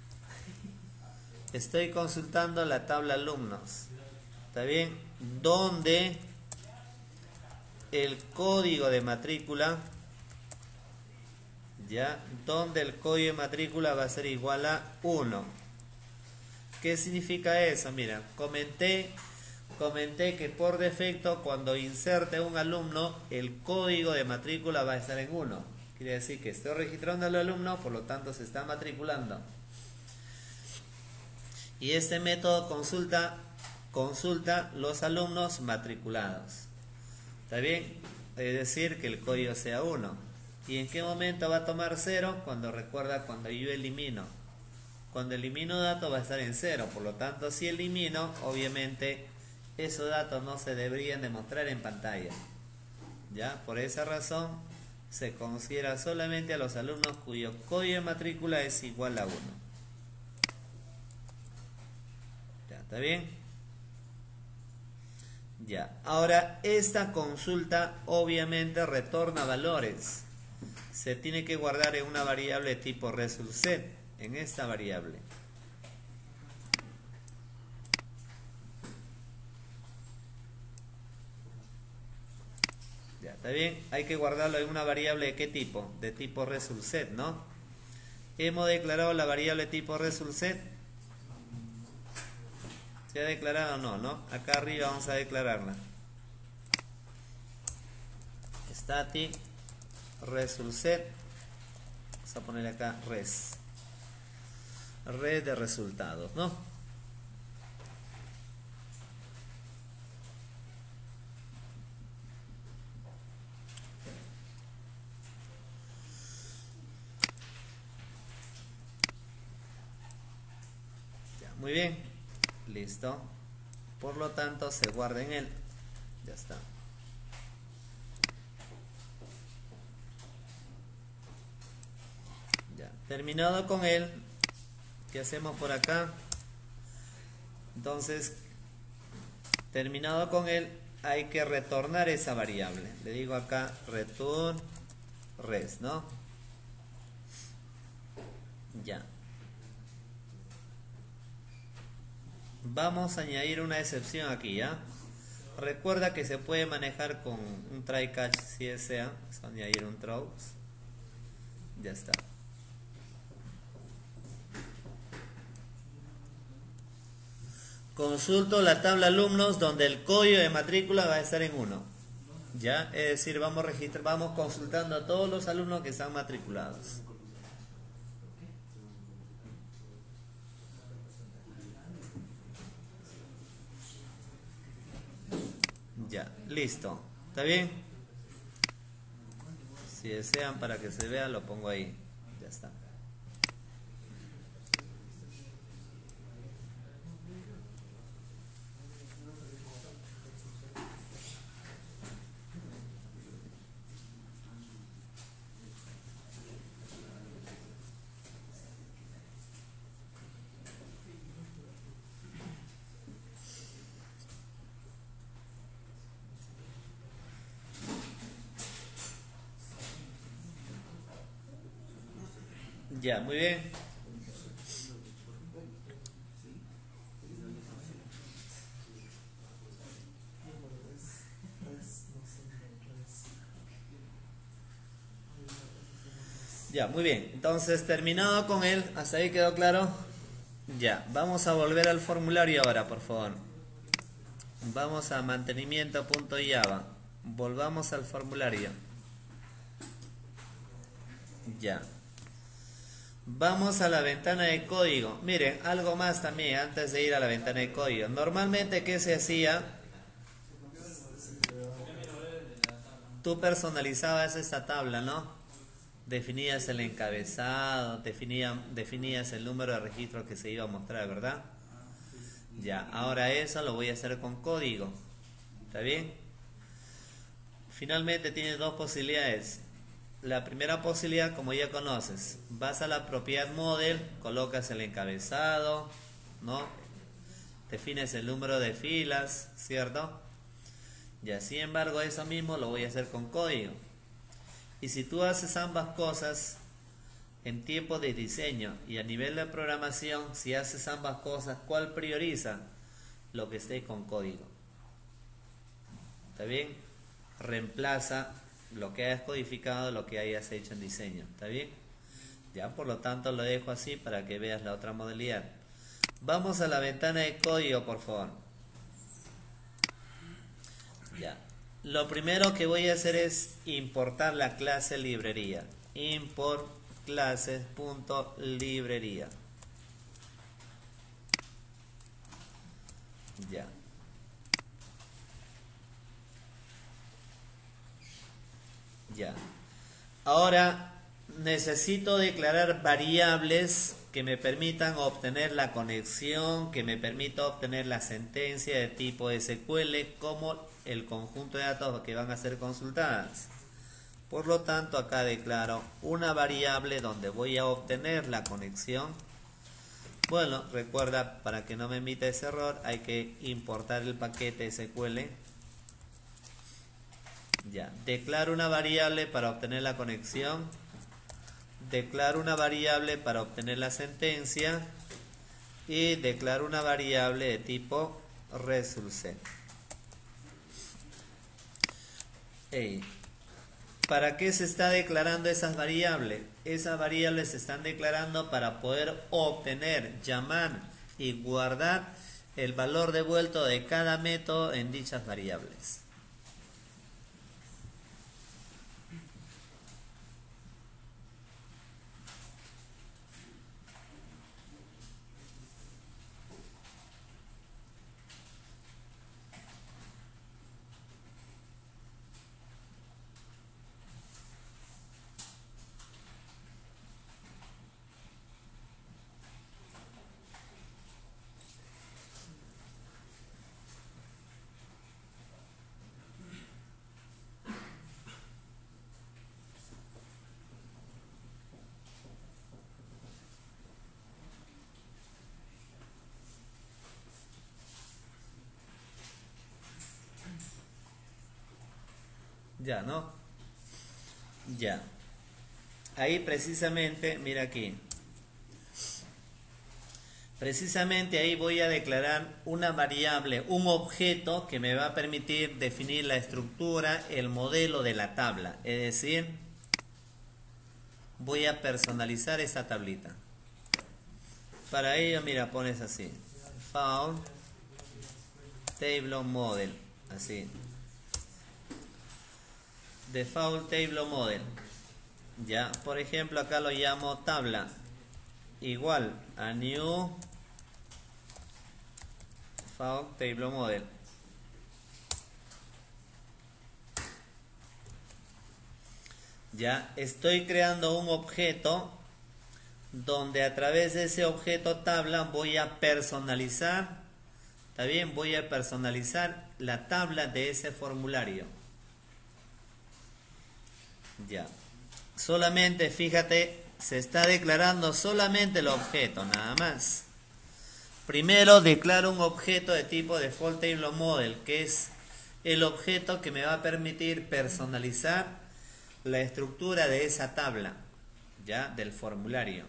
Estoy consultando la tabla alumnos. ¿Está bien? Donde el código de matrícula, ¿ya? Donde el código de matrícula va a ser igual a uno. ¿Qué significa eso? Mira, comenté, comenté que por defecto cuando inserte un alumno, el código de matrícula va a estar en uno. Quiere decir que estoy registrando al alumno, por lo tanto se está matriculando. Y este método consulta, consulta los alumnos matriculados. ¿Está bien? Es decir, que el código sea uno. ¿Y en qué momento va a tomar cero? Cuando recuerda, cuando yo elimino. Cuando elimino datos va a estar en cero. Por lo tanto, si elimino, obviamente esos datos no se deberían de mostrar en pantalla. ¿Ya? Por esa razón se considera solamente a los alumnos cuyo código de matrícula es igual a uno. ¿Ya? ¿Está bien? Ya. Ahora, esta consulta obviamente retorna valores. Se tiene que guardar en una variable tipo result set, en esta variable. Ya, ¿está bien? Hay que guardarlo en una variable de qué tipo, de tipo resultSet, ¿no? Hemos declarado la variable tipo resultSet. ¿Se ha declarado o no, no? Acá arriba vamos a declararla. Static resultSet. Vamos a ponerle acá res. Red de resultados, ¿no? Ya, muy bien. Listo. Por lo tanto, se guarda en él. Ya está. Ya, terminado con él. ¿Qué hacemos por acá? Entonces, terminado con él, hay que retornar esa variable. Le digo acá return res, ¿no? Ya. Vamos a añadir una excepción aquí, ¿ya? Recuerda que se puede manejar con un try catch si desea. Vamos a añadir un throws. Ya está. Consulto la tabla alumnos donde el código de matrícula va a estar en uno. ¿Ya? Es decir, vamos, registrar, vamos consultando a todos los alumnos que están matriculados. Ya, listo. ¿Está bien? Si desean para que se vea, lo pongo ahí. Ya está. Ya, muy bien. Ya, muy bien. Entonces, terminado con él, ¿hasta ahí quedó claro? Ya, vamos a volver al formulario ahora, por favor. Vamos a mantenimiento.java. Volvamos al formulario. Ya. Vamos a la ventana de código. Miren, algo más también antes de ir a la ventana de código. Normalmente, ¿qué se hacía? Tú personalizabas esta tabla, ¿no? Definías el encabezado, definías, definías el número de registros que se iba a mostrar, ¿verdad? Ya, ahora eso lo voy a hacer con código. ¿Está bien? Finalmente tienes dos posibilidades. La primera posibilidad, como ya conoces, vas a la propiedad model, colocas el encabezado, ¿no? Defines el número de filas, ¿cierto? Ya, sin embargo, eso mismo lo voy a hacer con código. Y si tú haces ambas cosas en tiempo de diseño y a nivel de programación, si haces ambas cosas, ¿cuál prioriza? Lo que esté con código. ¿Está bien? Reemplaza lo que hayas codificado, lo que hayas hecho en diseño. ¿Está bien? Ya, por lo tanto lo dejo así para que veas la otra modalidad. Vamos a la ventana de código, por favor. Ya. Lo primero que voy a hacer es importar la clase librería. Import clases.librería. Ya. Ya. Ahora necesito declarar variables que me permitan obtener la conexión, que me permita obtener la sentencia de tipo S Q L como el conjunto de datos que van a ser consultadas. Por lo tanto, acá declaro una variable donde voy a obtener la conexión. Bueno, recuerda, para que no me emita ese error, hay que importar el paquete S Q L. Ya, declaro una variable para obtener la conexión. Declaro una variable para obtener la sentencia. Y declaro una variable de tipo resultSet. Hey, ¿para qué se está declarando esas variables? Esas variables se están declarando para poder obtener, llamar y guardar el valor devuelto de cada método en dichas variables. Ya, ¿no? Ya. Ahí precisamente, mira aquí. Precisamente ahí voy a declarar una variable, un objeto que me va a permitir definir la estructura, el modelo de la tabla. Es decir, voy a personalizar esta tablita. Para ello, mira, pones así. Found Table Model. Así. Default Table Model. Ya, por ejemplo, acá lo llamo tabla. Igual a New Found Table Model. Ya, estoy creando un objeto donde a través de ese objeto tabla voy a personalizar, ¿está bien? Voy a personalizar la tabla de ese formulario. Ya. Solamente, fíjate, se está declarando solamente el objeto, nada más. Primero declaro un objeto de tipo Default Table Model, que es el objeto que me va a permitir personalizar la estructura de esa tabla, ya, del formulario.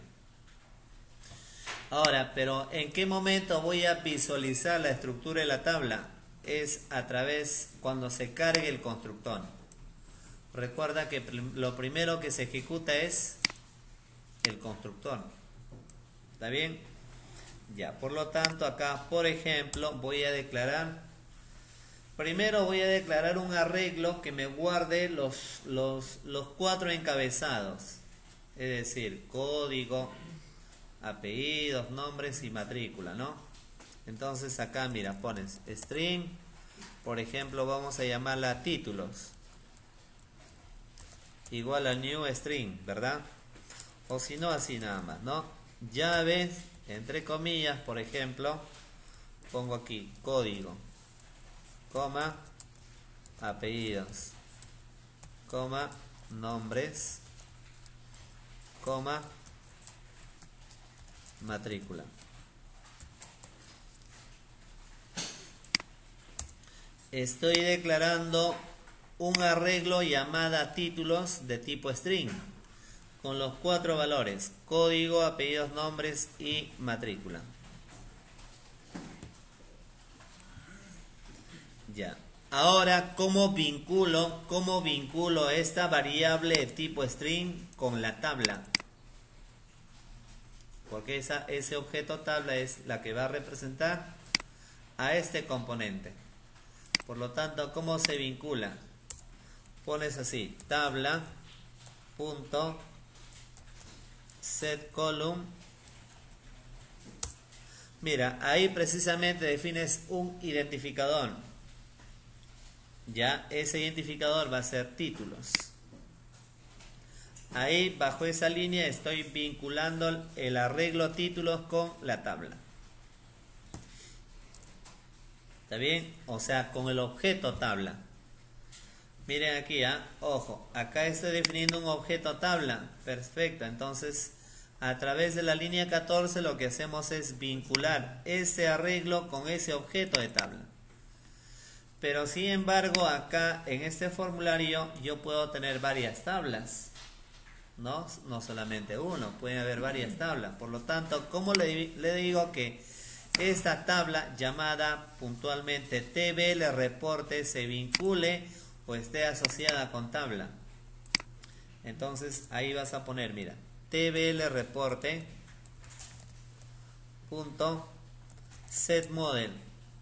Ahora, pero ¿en qué momento voy a visualizar la estructura de la tabla? Es a través cuando se cargue el constructor. Recuerda que lo primero que se ejecuta es el constructor. ¿Está bien? Ya, por lo tanto acá, por ejemplo, voy a declarar, primero voy a declarar un arreglo que me guarde los, los, los cuatro encabezados. Es decir, código, apellidos, nombres y matrícula, ¿no? Entonces acá, mira, pones string, por ejemplo, vamos a llamarla títulos. Igual a new string, ¿verdad? O si no, así nada más, ¿no? Llaves, entre comillas, por ejemplo, pongo aquí código, coma, apellidos, coma, nombres, coma, matrícula. Estoy declarando un arreglo llamada títulos de tipo string con los cuatro valores: código, apellidos, nombres y matrícula. Ya. Ahora, ¿cómo vinculo, cómo vinculo esta variable de tipo string con la tabla? Porque esa, ese objeto tabla es la que va a representar a este componente. Por lo tanto, ¿cómo se vincula? Pones así, tabla punto set column. Mira, ahí precisamente defines un identificador. Ya, ese identificador va a ser títulos. Ahí, bajo esa línea, estoy vinculando el arreglo títulos con la tabla. ¿Está bien? O sea, con el objeto tabla. Miren aquí, ¿eh? Ojo, acá estoy definiendo un objeto tabla. Perfecto, entonces a través de la línea catorce lo que hacemos es vincular ese arreglo con ese objeto de tabla. Pero sin embargo, acá en este formulario yo puedo tener varias tablas. No, no solamente uno, pueden haber varias tablas. Por lo tanto, ¿cómo le, le digo que esta tabla llamada puntualmente T B L reporte se vincule o esté asociada con tabla? Entonces ahí vas a poner, mira, tbl reporte punto set model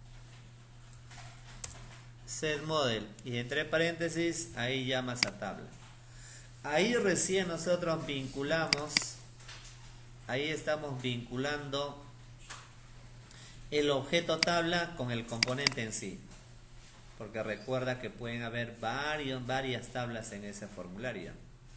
set model y entre paréntesis ahí llamas a tabla. Ahí recién nosotros vinculamos, ahí estamos vinculando el objeto tabla con el componente en sí, porque recuerda que pueden haber varios, varias tablas en ese formulario.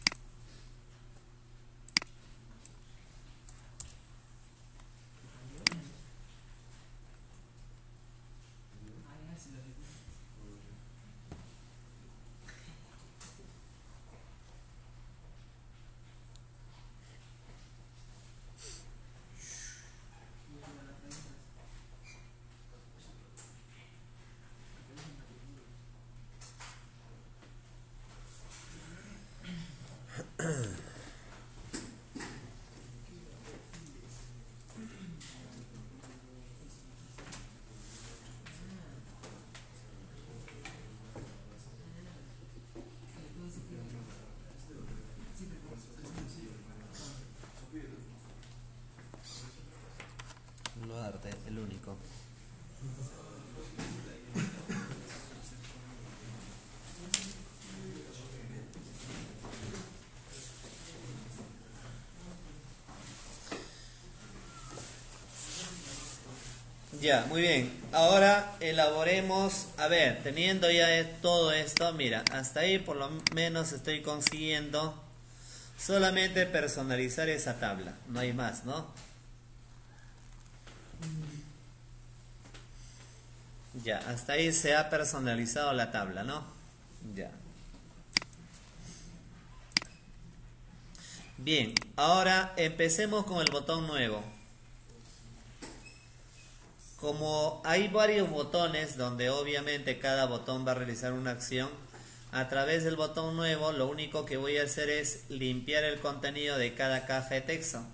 El único. Ya, muy bien. Ahora elaboremos, a ver, teniendo ya todo esto, mira, hasta ahí por lo menos estoy consiguiendo solamente personalizar esa tabla, no hay más, ¿no? Ya, hasta ahí se ha personalizado la tabla, ¿no? Ya. Bien, ahora empecemos con el botón nuevo. Como hay varios botones donde obviamente cada botón va a realizar una acción, a través del botón nuevo lo único que voy a hacer es limpiar el contenido de cada caja de texto.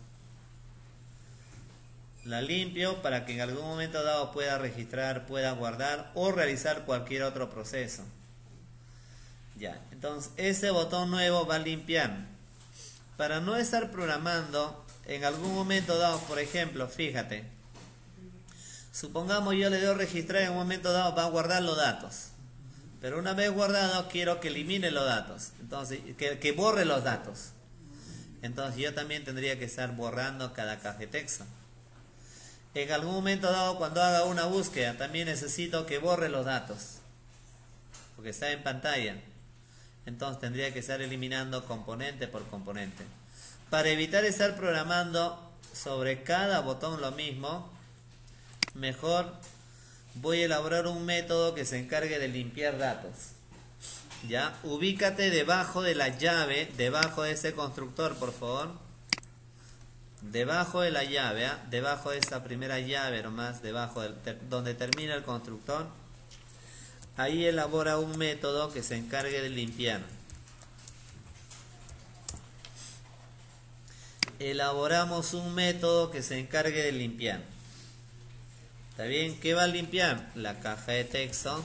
La limpio para que en algún momento dado pueda registrar, pueda guardar o realizar cualquier otro proceso. Ya, entonces este botón nuevo va a limpiar. Para no estar programando, en algún momento dado, por ejemplo, fíjate, supongamos yo le doy registrar, en un momento dado va a guardar los datos. Pero una vez guardado quiero que elimine los datos, entonces que, que borre los datos. Entonces yo también tendría que estar borrando cada caja de texto. En algún momento dado, cuando haga una búsqueda, también necesito que borre los datos, porque está en pantalla. Entonces tendría que estar eliminando componente por componente. Para evitar estar programando sobre cada botón lo mismo, mejor voy a elaborar un método que se encargue de limpiar datos. Ya, ubícate debajo de la llave, debajo de este constructor, por favor. Debajo de la llave, ¿eh? Debajo de esta primera llave nomás, debajo del, ter, donde termina el constructor, ahí elabora un método que se encargue de limpiar. Elaboramos un método que se encargue de limpiar. ¿Está bien? ¿Qué va a limpiar? La caja de texto.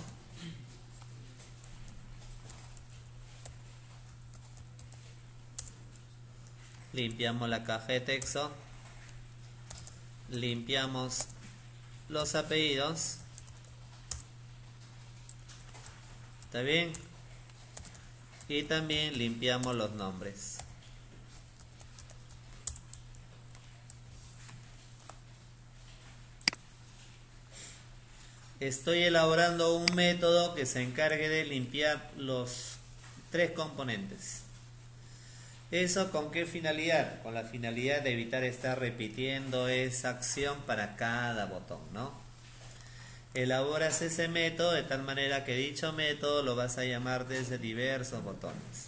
Limpiamos la caja de texto, limpiamos los apellidos, ¿está bien? Y también limpiamos los nombres. Estoy elaborando un método que se encargue de limpiar los tres componentes. ¿Eso con qué finalidad? Con la finalidad de evitar estar repitiendo esa acción para cada botón, ¿no? Elaboras ese método de tal manera que dicho método lo vas a llamar desde diversos botones.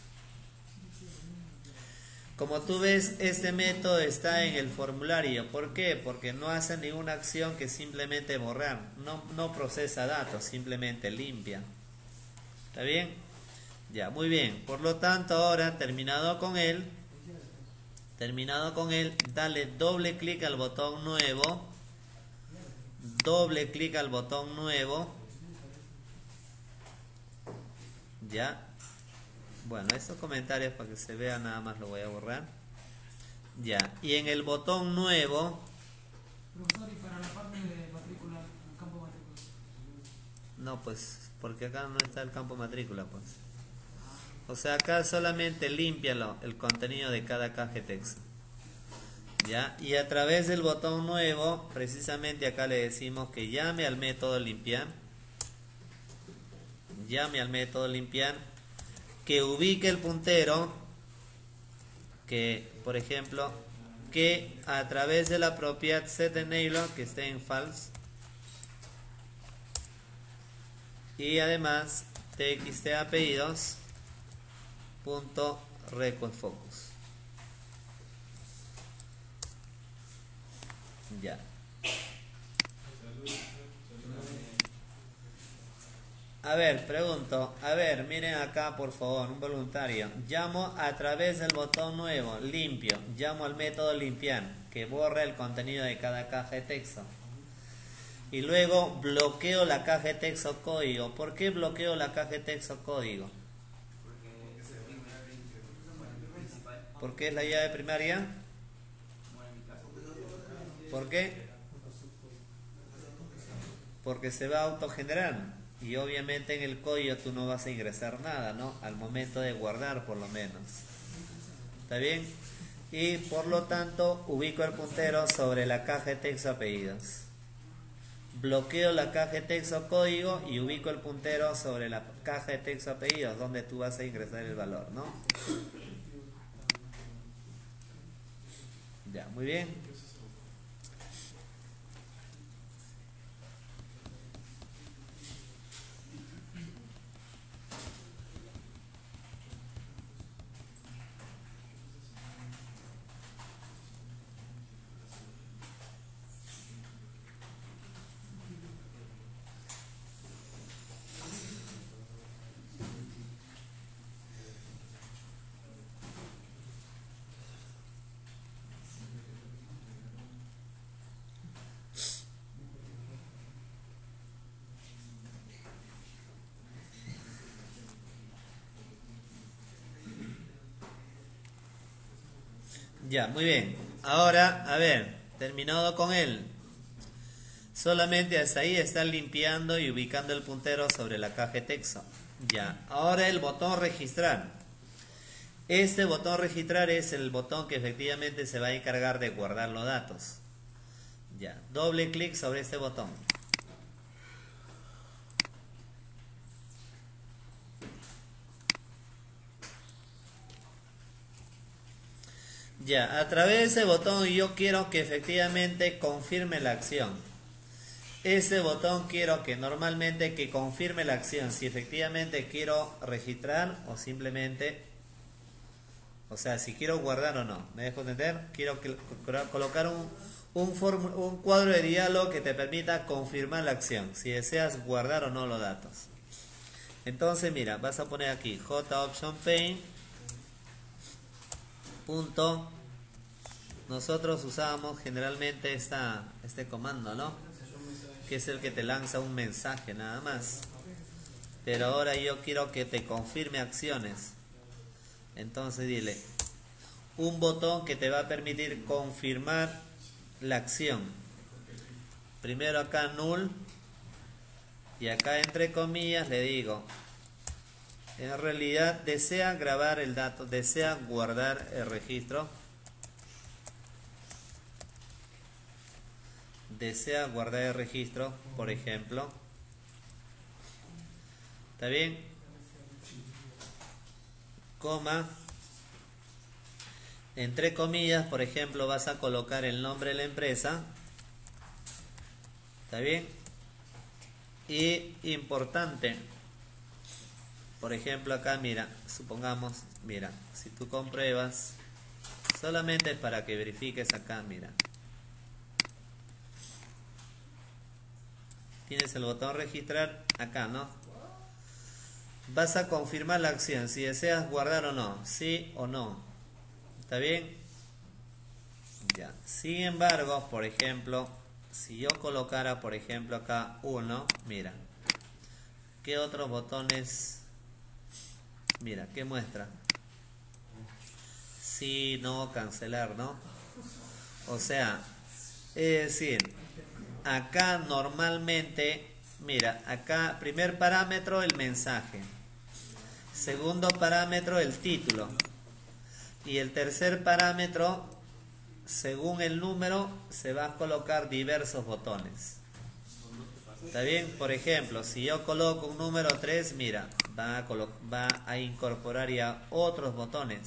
Como tú ves, este método está en el formulario. ¿Por qué? Porque no hace ninguna acción que simplemente borrar. No, no procesa datos, simplemente limpia. ¿Está bien? Ya, muy bien. Por lo tanto, ahora terminado con él, terminado con él, dale doble clic al botón nuevo, doble clic al botón nuevo, ya, Bueno, estos comentarios para que se vea nada más lo voy a borrar. Ya, y en el botón nuevo, Profesor, y para la parte de matrícula, el campo matrícula. no pues, porque acá no está el campo matrícula pues. O sea, acá solamente límpialo el contenido de cada caja de texto. Ya, y a través del botón nuevo, precisamente acá le decimos que llame al método limpiar. Llame al método limpiar, que ubique el puntero, que por ejemplo, que a través de la propiedad setEnable que esté en false, y además txt apellidos punto request focus. Ya. A ver, pregunto, a ver, miren acá por favor, un voluntario. Llamo a través del botón nuevo, limpio, llamo al método limpiar, que borra el contenido de cada caja de texto. Y luego bloqueo la caja de texto código. ¿Por qué bloqueo la caja de texto código? ¿Por qué es la llave primaria? ¿Por qué? Porque se va a autogenerar. Y obviamente en el código tú no vas a ingresar nada, ¿no? Al momento de guardar por lo menos. ¿Está bien? Y por lo tanto ubico el puntero sobre la caja de texto apellidos. Bloqueo la caja de texto código y ubico el puntero sobre la caja de texto apellidos, donde tú vas a ingresar el valor, ¿no? Ya, muy bien. Ya, muy bien. Ahora, a ver, terminado con él. Solamente hasta ahí está limpiando y ubicando el puntero sobre la caja de texto. Ya, ahora el botón registrar. Este botón registrar es el botón que efectivamente se va a encargar de guardar los datos. Ya, doble clic sobre este botón. Ya, a través de ese botón yo quiero que efectivamente confirme la acción. Este botón quiero que normalmente que confirme la acción. Si efectivamente quiero registrar o simplemente, o sea, si quiero guardar o no. ¿Me dejo entender? Quiero que, colocar un, un, form, un cuadro de diálogo que te permita confirmar la acción. Si deseas guardar o no los datos. Entonces, mira, vas a poner aquí joptionPaint. Punto. Nosotros usábamos generalmente esta, este comando, ¿no? Que es el que te lanza un mensaje nada más. Pero ahora yo quiero que te confirme acciones. Entonces dile, un botón que te va a permitir confirmar la acción. Primero acá null. Y acá entre comillas le digo, en realidad desea grabar el dato, desea guardar el registro. Desea guardar el registro, por ejemplo. ¿Está bien? Coma. Entre comillas, por ejemplo, vas a colocar el nombre de la empresa. ¿Está bien? Y importante. Por ejemplo, acá, mira, supongamos, mira, si tú compruebas, solamente para que verifiques acá, mira. Tienes el botón registrar acá, ¿no? Vas a confirmar la acción, si deseas guardar o no, sí o no. ¿Está bien? Ya. Sin embargo, por ejemplo, si yo colocara, por ejemplo, acá uno, mira. ¿Qué otros botones Mira, ¿qué muestra? Sí, no, cancelar, ¿no? O sea, es decir, acá normalmente, mira, acá primer parámetro el mensaje, segundo parámetro el título y el tercer parámetro, según el número, se va a colocar diversos botones. ¿Está bien? Por ejemplo, si yo coloco un número tres, mira, va a, va a incorporar ya otros botones.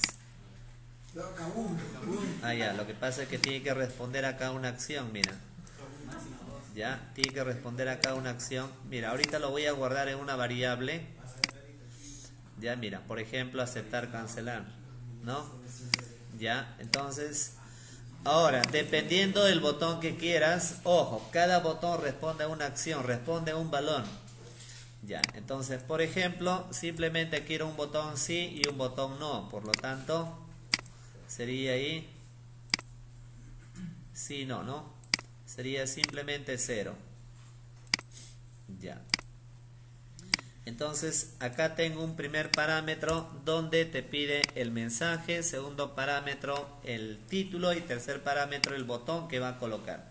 Ah, ya, lo que pasa es que tiene que responder acá una acción, mira. Ya, tiene que responder acá una acción. Mira, ahorita lo voy a guardar en una variable. Ya, mira, por ejemplo, aceptar, cancelar, ¿no? Ya, entonces, ahora, dependiendo del botón que quieras, ojo, cada botón responde a una acción, responde a un valor. Ya, entonces, por ejemplo, simplemente quiero un botón sí y un botón no, por lo tanto, sería ahí sí, no, ¿no? Sería simplemente cero. Ya. Entonces, acá tengo un primer parámetro donde te pide el mensaje, segundo parámetro el título y tercer parámetro el botón que va a colocar.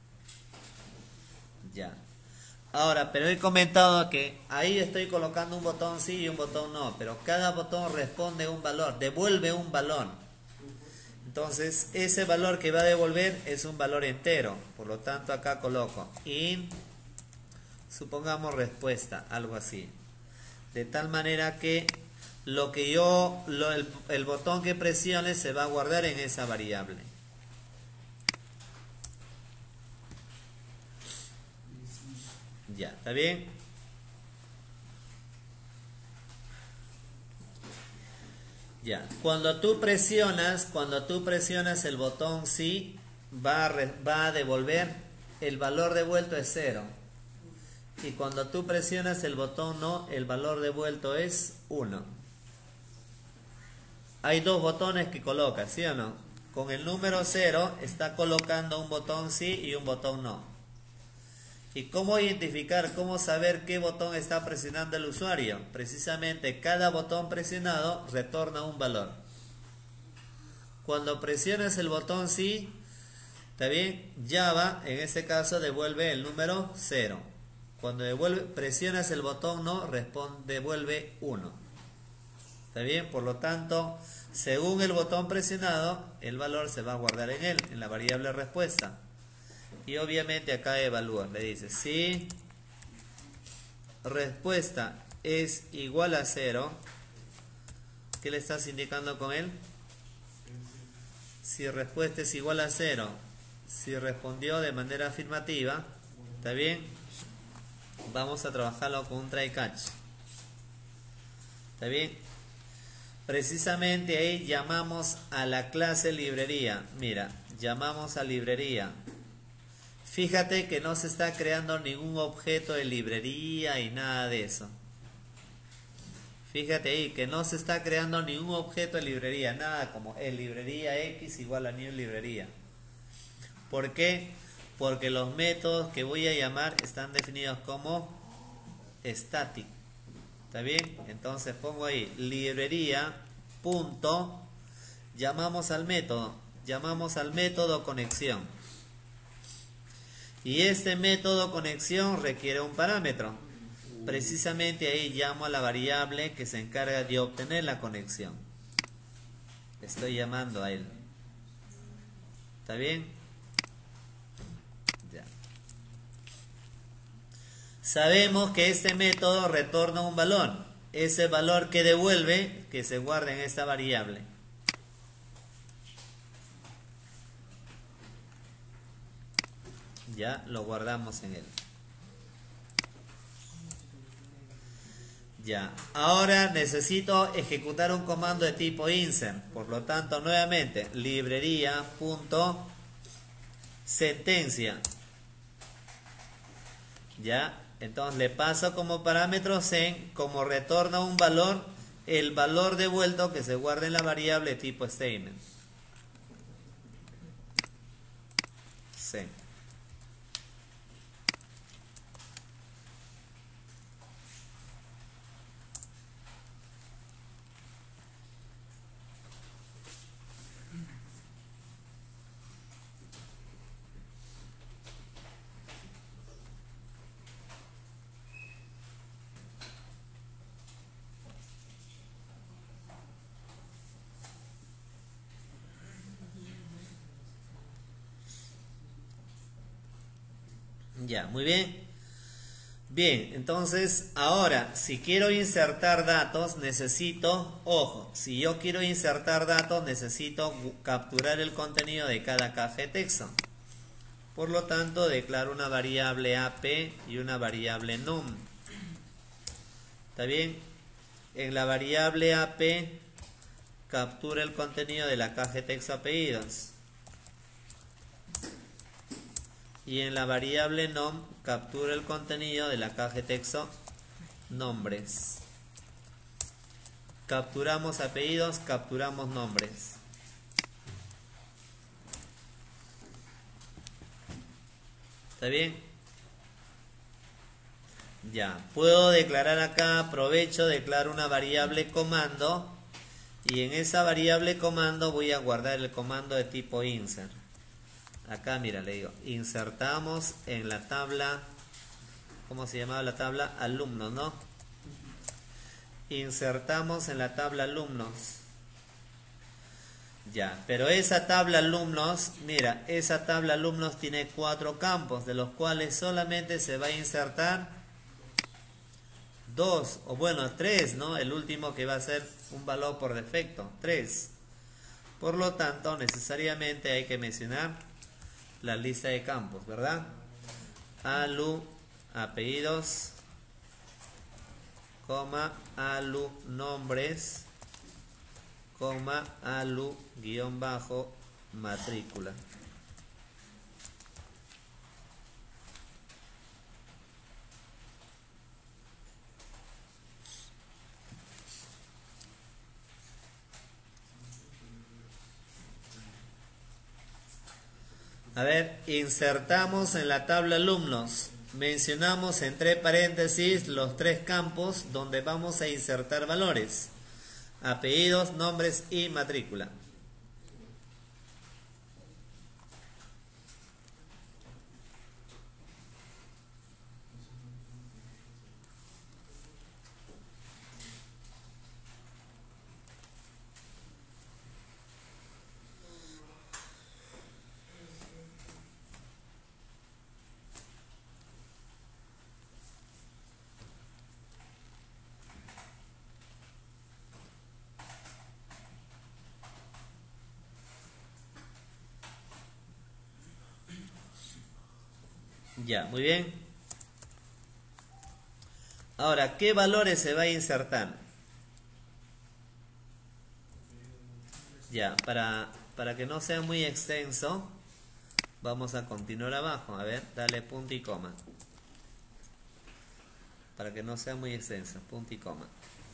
Ya. Ahora, pero he comentado que ahí estoy colocando un botón sí y un botón no, pero cada botón responde a un valor, devuelve un valor. Entonces, ese valor que va a devolver es un valor entero. Por lo tanto, acá coloco int, supongamos respuesta, algo así. De tal manera que lo que yo, lo, el, el botón que presione se va a guardar en esa variable. Ya, ¿está bien? Ya, cuando tú presionas, cuando tú presionas el botón sí, va a, re, va a devolver, el valor devuelto es cero. Y cuando tú presionas el botón no, el valor devuelto es uno. Hay dos botones que colocas, ¿sí o no? Con el número cero está colocando un botón sí y un botón no. ¿Y cómo identificar, cómo saber qué botón está presionando el usuario? Precisamente cada botón presionado retorna un valor. Cuando presionas el botón sí, ¿está bien? Java, en este caso, devuelve el número cero. Cuando devuelve, presionas el botón no, responde, devuelve uno. ¿Está bien? Por lo tanto, según el botón presionado, el valor se va a guardar en él, en la variable respuesta. Y obviamente acá evalúa, le dice si respuesta es igual a cero, ¿qué le estás indicando con él? Si respuesta es igual a cero, si respondió de manera afirmativa, ¿está bien? Vamos a trabajarlo con un try catch. ¿Está bien? Precisamente ahí llamamos a la clase librería. Mira, llamamos a librería. Fíjate que no se está creando ningún objeto de librería y nada de eso. Fíjate ahí que no se está creando ningún objeto de librería, nada como el librería X igual a new librería. ¿Por qué? Porque los métodos que voy a llamar están definidos como static. ¿Está bien? Entonces pongo ahí librería punto, llamamos al método, llamamos al método conexión. Y este método conexión requiere un parámetro. Precisamente ahí llamo a la variable que se encarga de obtener la conexión. Estoy llamando a él. ¿Está bien? Ya. Sabemos que este método retorna un valor. Ese valor que devuelve, que se guarda en esta variable. Ya lo guardamos en él. Ya, ahora necesito ejecutar un comando de tipo insert. Por lo tanto, nuevamente, librería punto sentencia. Ya, entonces le paso como parámetro sen, como retorna un valor, el valor devuelto que se guarda en la variable tipo statement. Sen. Ya, muy bien. Bien, entonces ahora si quiero insertar datos necesito, ojo, si yo quiero insertar datos necesito capturar el contenido de cada caja de texto. Por lo tanto declaro una variable A P y una variable num. ¿Está bien? En la variable A P captura el contenido de la caja de texto apellidos. Y en la variable nom captura el contenido de la caja de texto nombres. Capturamos apellidos, capturamos nombres. ¿Está bien? Ya, puedo declarar acá, aprovecho, declaro una variable comando y en esa variable comando voy a guardar el comando de tipo insert. Acá mira, le digo, insertamos en la tabla, ¿cómo se llamaba la tabla? Alumnos, ¿no? Insertamos en la tabla alumnos. Ya, pero esa tabla alumnos, mira, esa tabla alumnos tiene cuatro campos, de los cuales solamente se va a insertar dos, o bueno, tres, ¿no? El último que va a ser un valor por defecto, tres. Por lo tanto, necesariamente hay que mencionar la lista de campos, ¿verdad? Alu, apellidos, coma, alu, nombres, coma, alu, guión bajo, matrícula. A ver, insertamos en la tabla alumnos. Mencionamos entre paréntesis los tres campos donde vamos a insertar valores. Apellidos, nombres y matrícula. Ya, muy bien. Ahora, ¿qué valores se va a insertar? Ya, para, para que no sea muy extenso, vamos a continuar abajo. A ver, dale punto y coma. Para que no sea muy extenso, punto y coma.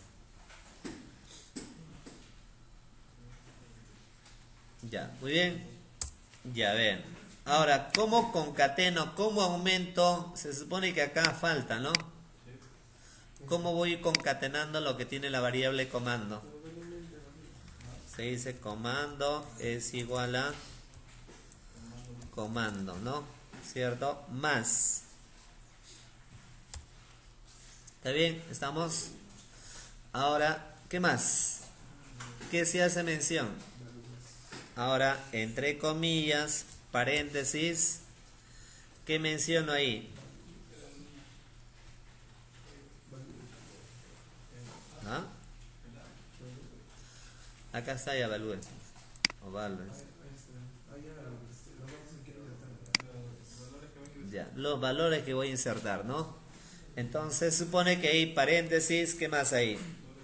Ya, muy bien. Ya ven. Ahora, ¿cómo concateno? ¿Cómo aumento? Se supone que acá falta, ¿no? ¿Cómo voy concatenando lo que tiene la variable comando? Se dice comando es igual a comando, ¿no? ¿Cierto? Más. ¿Está bien? ¿Estamos? Ahora, ¿qué más? ¿Qué se hace mención? Ahora, entre comillas, paréntesis, ¿qué menciono ahí? ¿Ah? Acá está ya evalúe. O valores. Ya, los valores que voy a insertar, ¿no? Entonces supone que hay paréntesis, ¿qué más hay?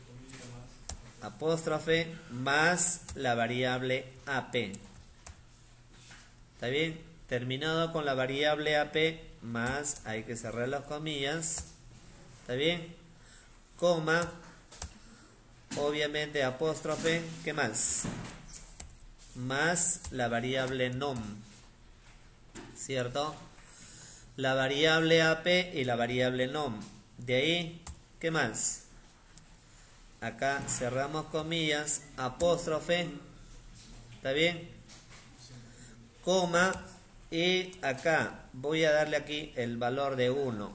Apóstrofe más la variable A P. ¿Está bien? Terminado con la variable A P más, hay que cerrar las comillas. ¿Está bien? Coma, obviamente apóstrofe, ¿qué más? Más la variable nom. ¿Cierto? La variable A P y la variable nom. De ahí, ¿qué más? Acá cerramos comillas, apóstrofe. ¿Está bien? Coma, y acá voy a darle aquí el valor de uno,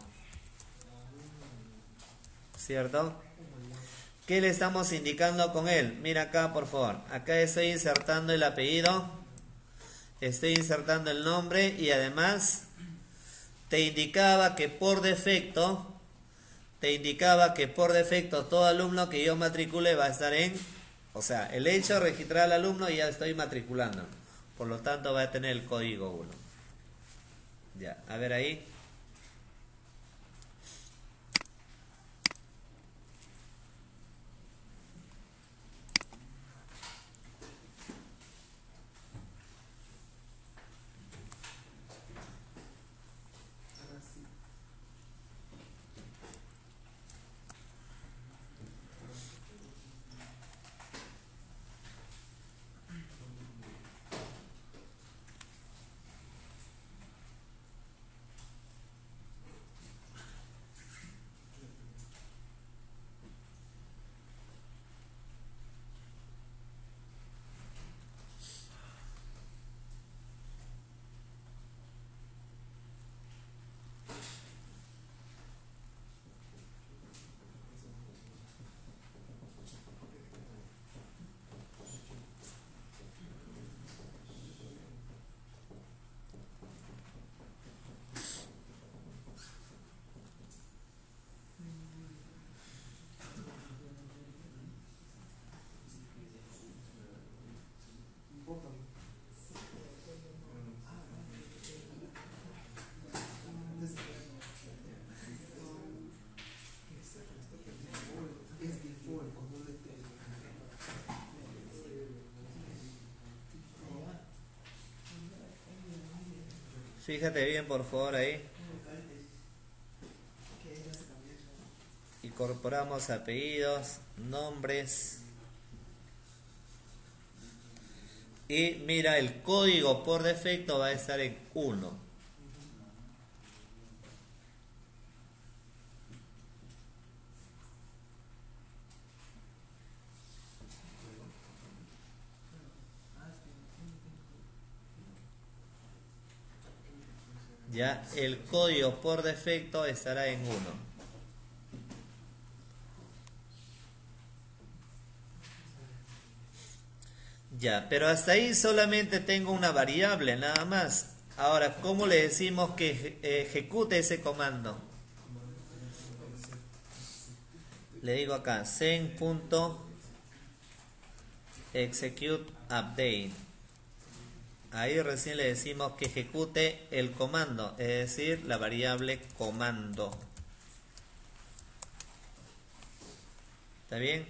¿cierto? ¿Qué le estamos indicando con él? Mira acá, por favor, acá estoy insertando el apellido, estoy insertando el nombre y además te indicaba que por defecto, te indicaba que por defecto todo alumno que yo matricule va a estar en, o sea, el hecho de registrar al alumno ya estoy matriculando. Por lo tanto va a tener el código uno. Ya, a ver ahí. Fíjate bien por favor ahí. Incorporamos apellidos, nombres. Y mira, el código por defecto va a estar en uno. Ya, el código por defecto estará en uno. Ya, pero hasta ahí solamente tengo una variable, nada más. Ahora, ¿cómo le decimos que ejecute ese comando? Le digo acá, sen.executeUpdate. Ahí recién le decimos que ejecute el comando, es decir, la variable comando. ¿Está bien?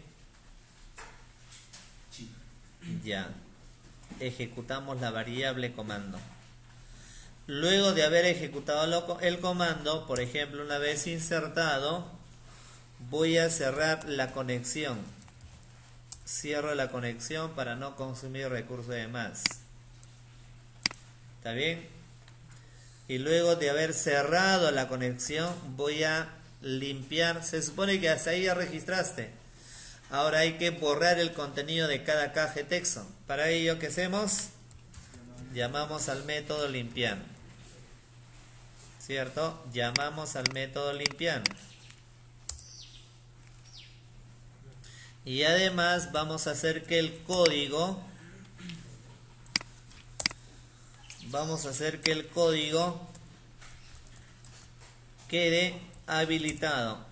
Ya. Ejecutamos la variable comando. Luego de haber ejecutado el comando, por ejemplo, una vez insertado, voy a cerrar la conexión. Cierro la conexión para no consumir recursos de más. ¿Está bien? Y luego de haber cerrado la conexión, voy a limpiar. Se supone que hasta ahí ya registraste. Ahora hay que borrar el contenido de cada caja de texto. Para ello, ¿qué hacemos? Llamamos al método limpiar. ¿Cierto? Llamamos al método limpiar. Y además vamos a hacer que el código... Vamos a hacer que el código quede habilitado.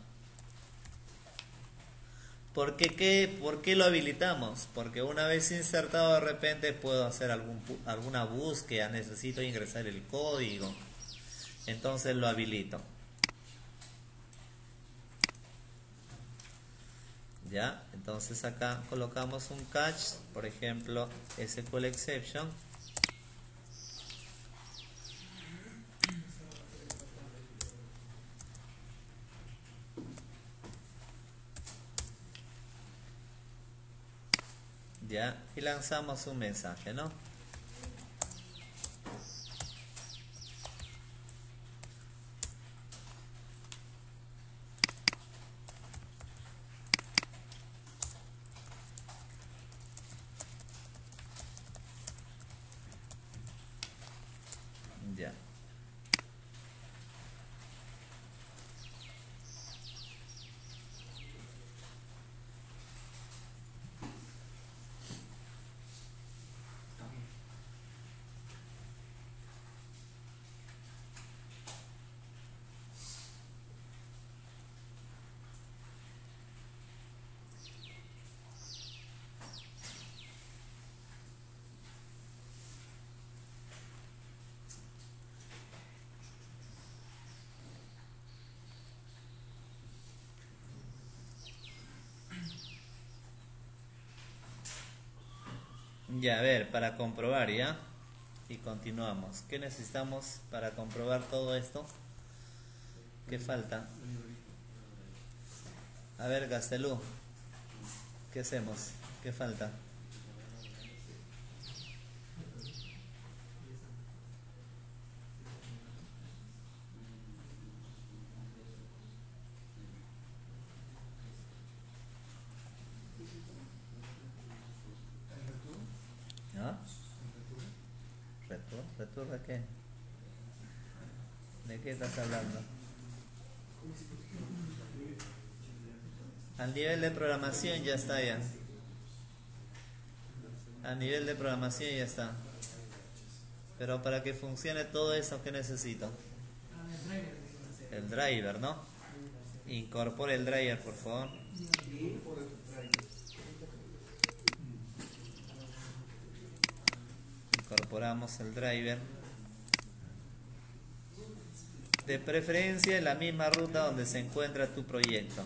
¿Por qué, qué, ¿Por qué lo habilitamos? Porque una vez insertado de repente puedo hacer algún, alguna búsqueda, necesito ingresar el código. Entonces lo habilito. Ya, entonces acá colocamos un catch, por ejemplo, S Q L exception. Ya, y lanzamos un mensaje, ¿no? Ya. Ya, a ver, para comprobar, ¿ya? Y continuamos. ¿Qué necesitamos para comprobar todo esto? ¿Qué falta? A ver, Gastelú, ¿qué hacemos? ¿Qué falta? ¿No? ¿Retur? ¿Retur de qué? ¿De qué estás hablando? Al nivel de programación ya está ya. A nivel de programación ya está. Pero para que funcione todo eso, ¿qué necesito? El driver, ¿no? Incorpore el driver, por favor. Incorporamos el driver. De preferencia en la misma ruta donde se encuentra tu proyecto.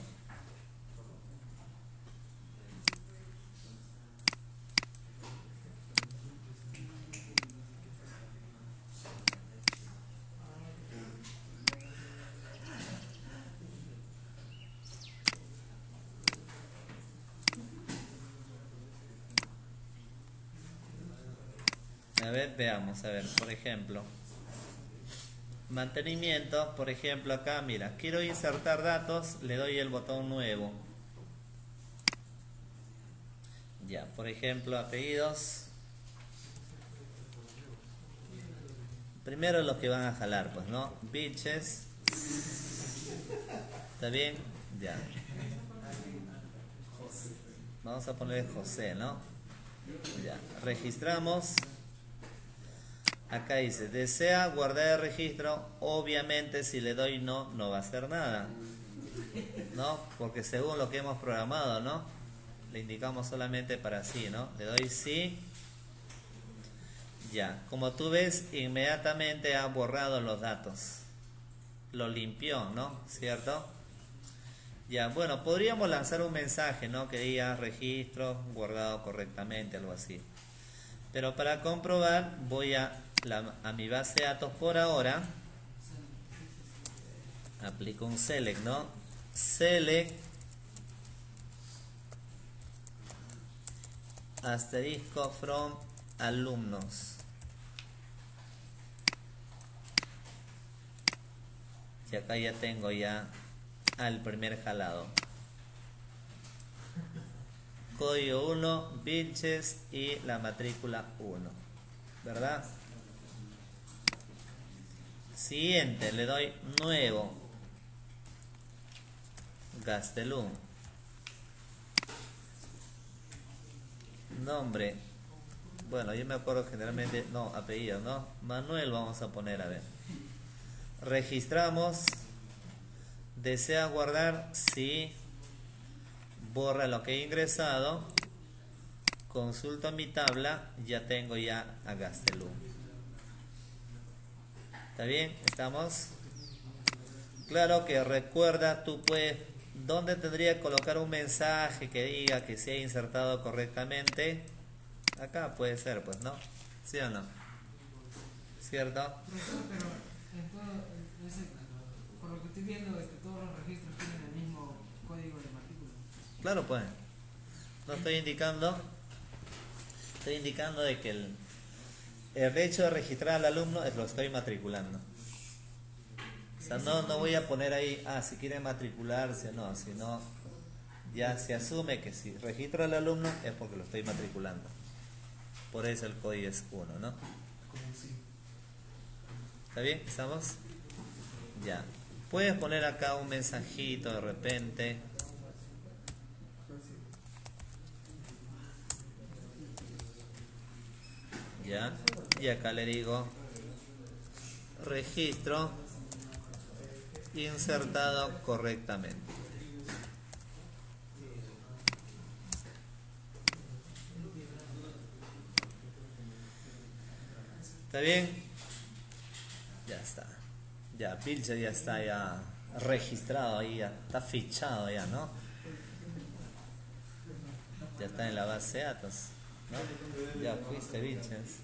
A ver, veamos, a ver, por ejemplo, mantenimiento, por ejemplo, acá, mira, quiero insertar datos, le doy el botón nuevo. Ya, por ejemplo, apellidos. Primero los que van a jalar, pues, ¿no? Bitches. ¿Está bien? Ya. Vamos a poner José, ¿no? Ya, registramos. Acá dice, desea guardar el registro. Obviamente si le doy no, no va a hacer nada, ¿no? Porque según lo que hemos programado, ¿no? Le indicamos solamente para sí, ¿no? Le doy sí. Ya, como tú ves, inmediatamente ha borrado los datos. Lo limpió, ¿no? ¿Cierto? Ya, bueno, podríamos lanzar un mensaje, ¿no? Que diga registro guardado correctamente, algo así. Pero para comprobar, voy a, la, a mi base de datos por ahora. Aplico un select, ¿no? Select asterisco from alumnos. Y acá ya tengo ya al primer jalado. Código uno, Vilches y la matrícula uno, ¿verdad? Siguiente, le doy nuevo. Gastelum. Nombre. Bueno, yo me acuerdo generalmente, no, apellido, ¿no? Manuel vamos a poner, a ver. Registramos. ¿Desea guardar? Sí. Borra lo que he ingresado. Consulto mi tabla. Ya tengo ya a Gastelum. ¿Está bien? ¿Estamos? Claro que recuerda, tú puedes, ¿dónde tendría que colocar un mensaje que diga que se ha insertado correctamente? Acá puede ser, pues, ¿no? ¿Sí o no? ¿Cierto? Profesor, pero en todo ese, por lo que estoy viendo, este, todos los registros tienen el mismo código de matrícula. Claro, pues. No estoy indicando, estoy indicando de que el, el hecho de registrar al alumno es lo estoy matriculando. O sea, no, no voy a poner ahí, ah, si quiere matricularse, no, sino ya se asume que si registro al alumno es porque lo estoy matriculando. Por eso el código es uno, ¿no? ¿Está bien? ¿Estamos? Ya. Puedes poner acá un mensajito de repente. Ya. Y acá le digo registro insertado correctamente. ¿Está bien? Ya está. Ya, Pilcher ya está ya registrado ahí, ya está fichado ya, ¿no? Ya está en la base de datos. ¿no? Ya fuiste, bichas.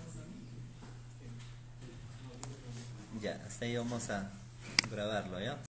Ya, hasta ahí vamos a grabarlo, ¿ya?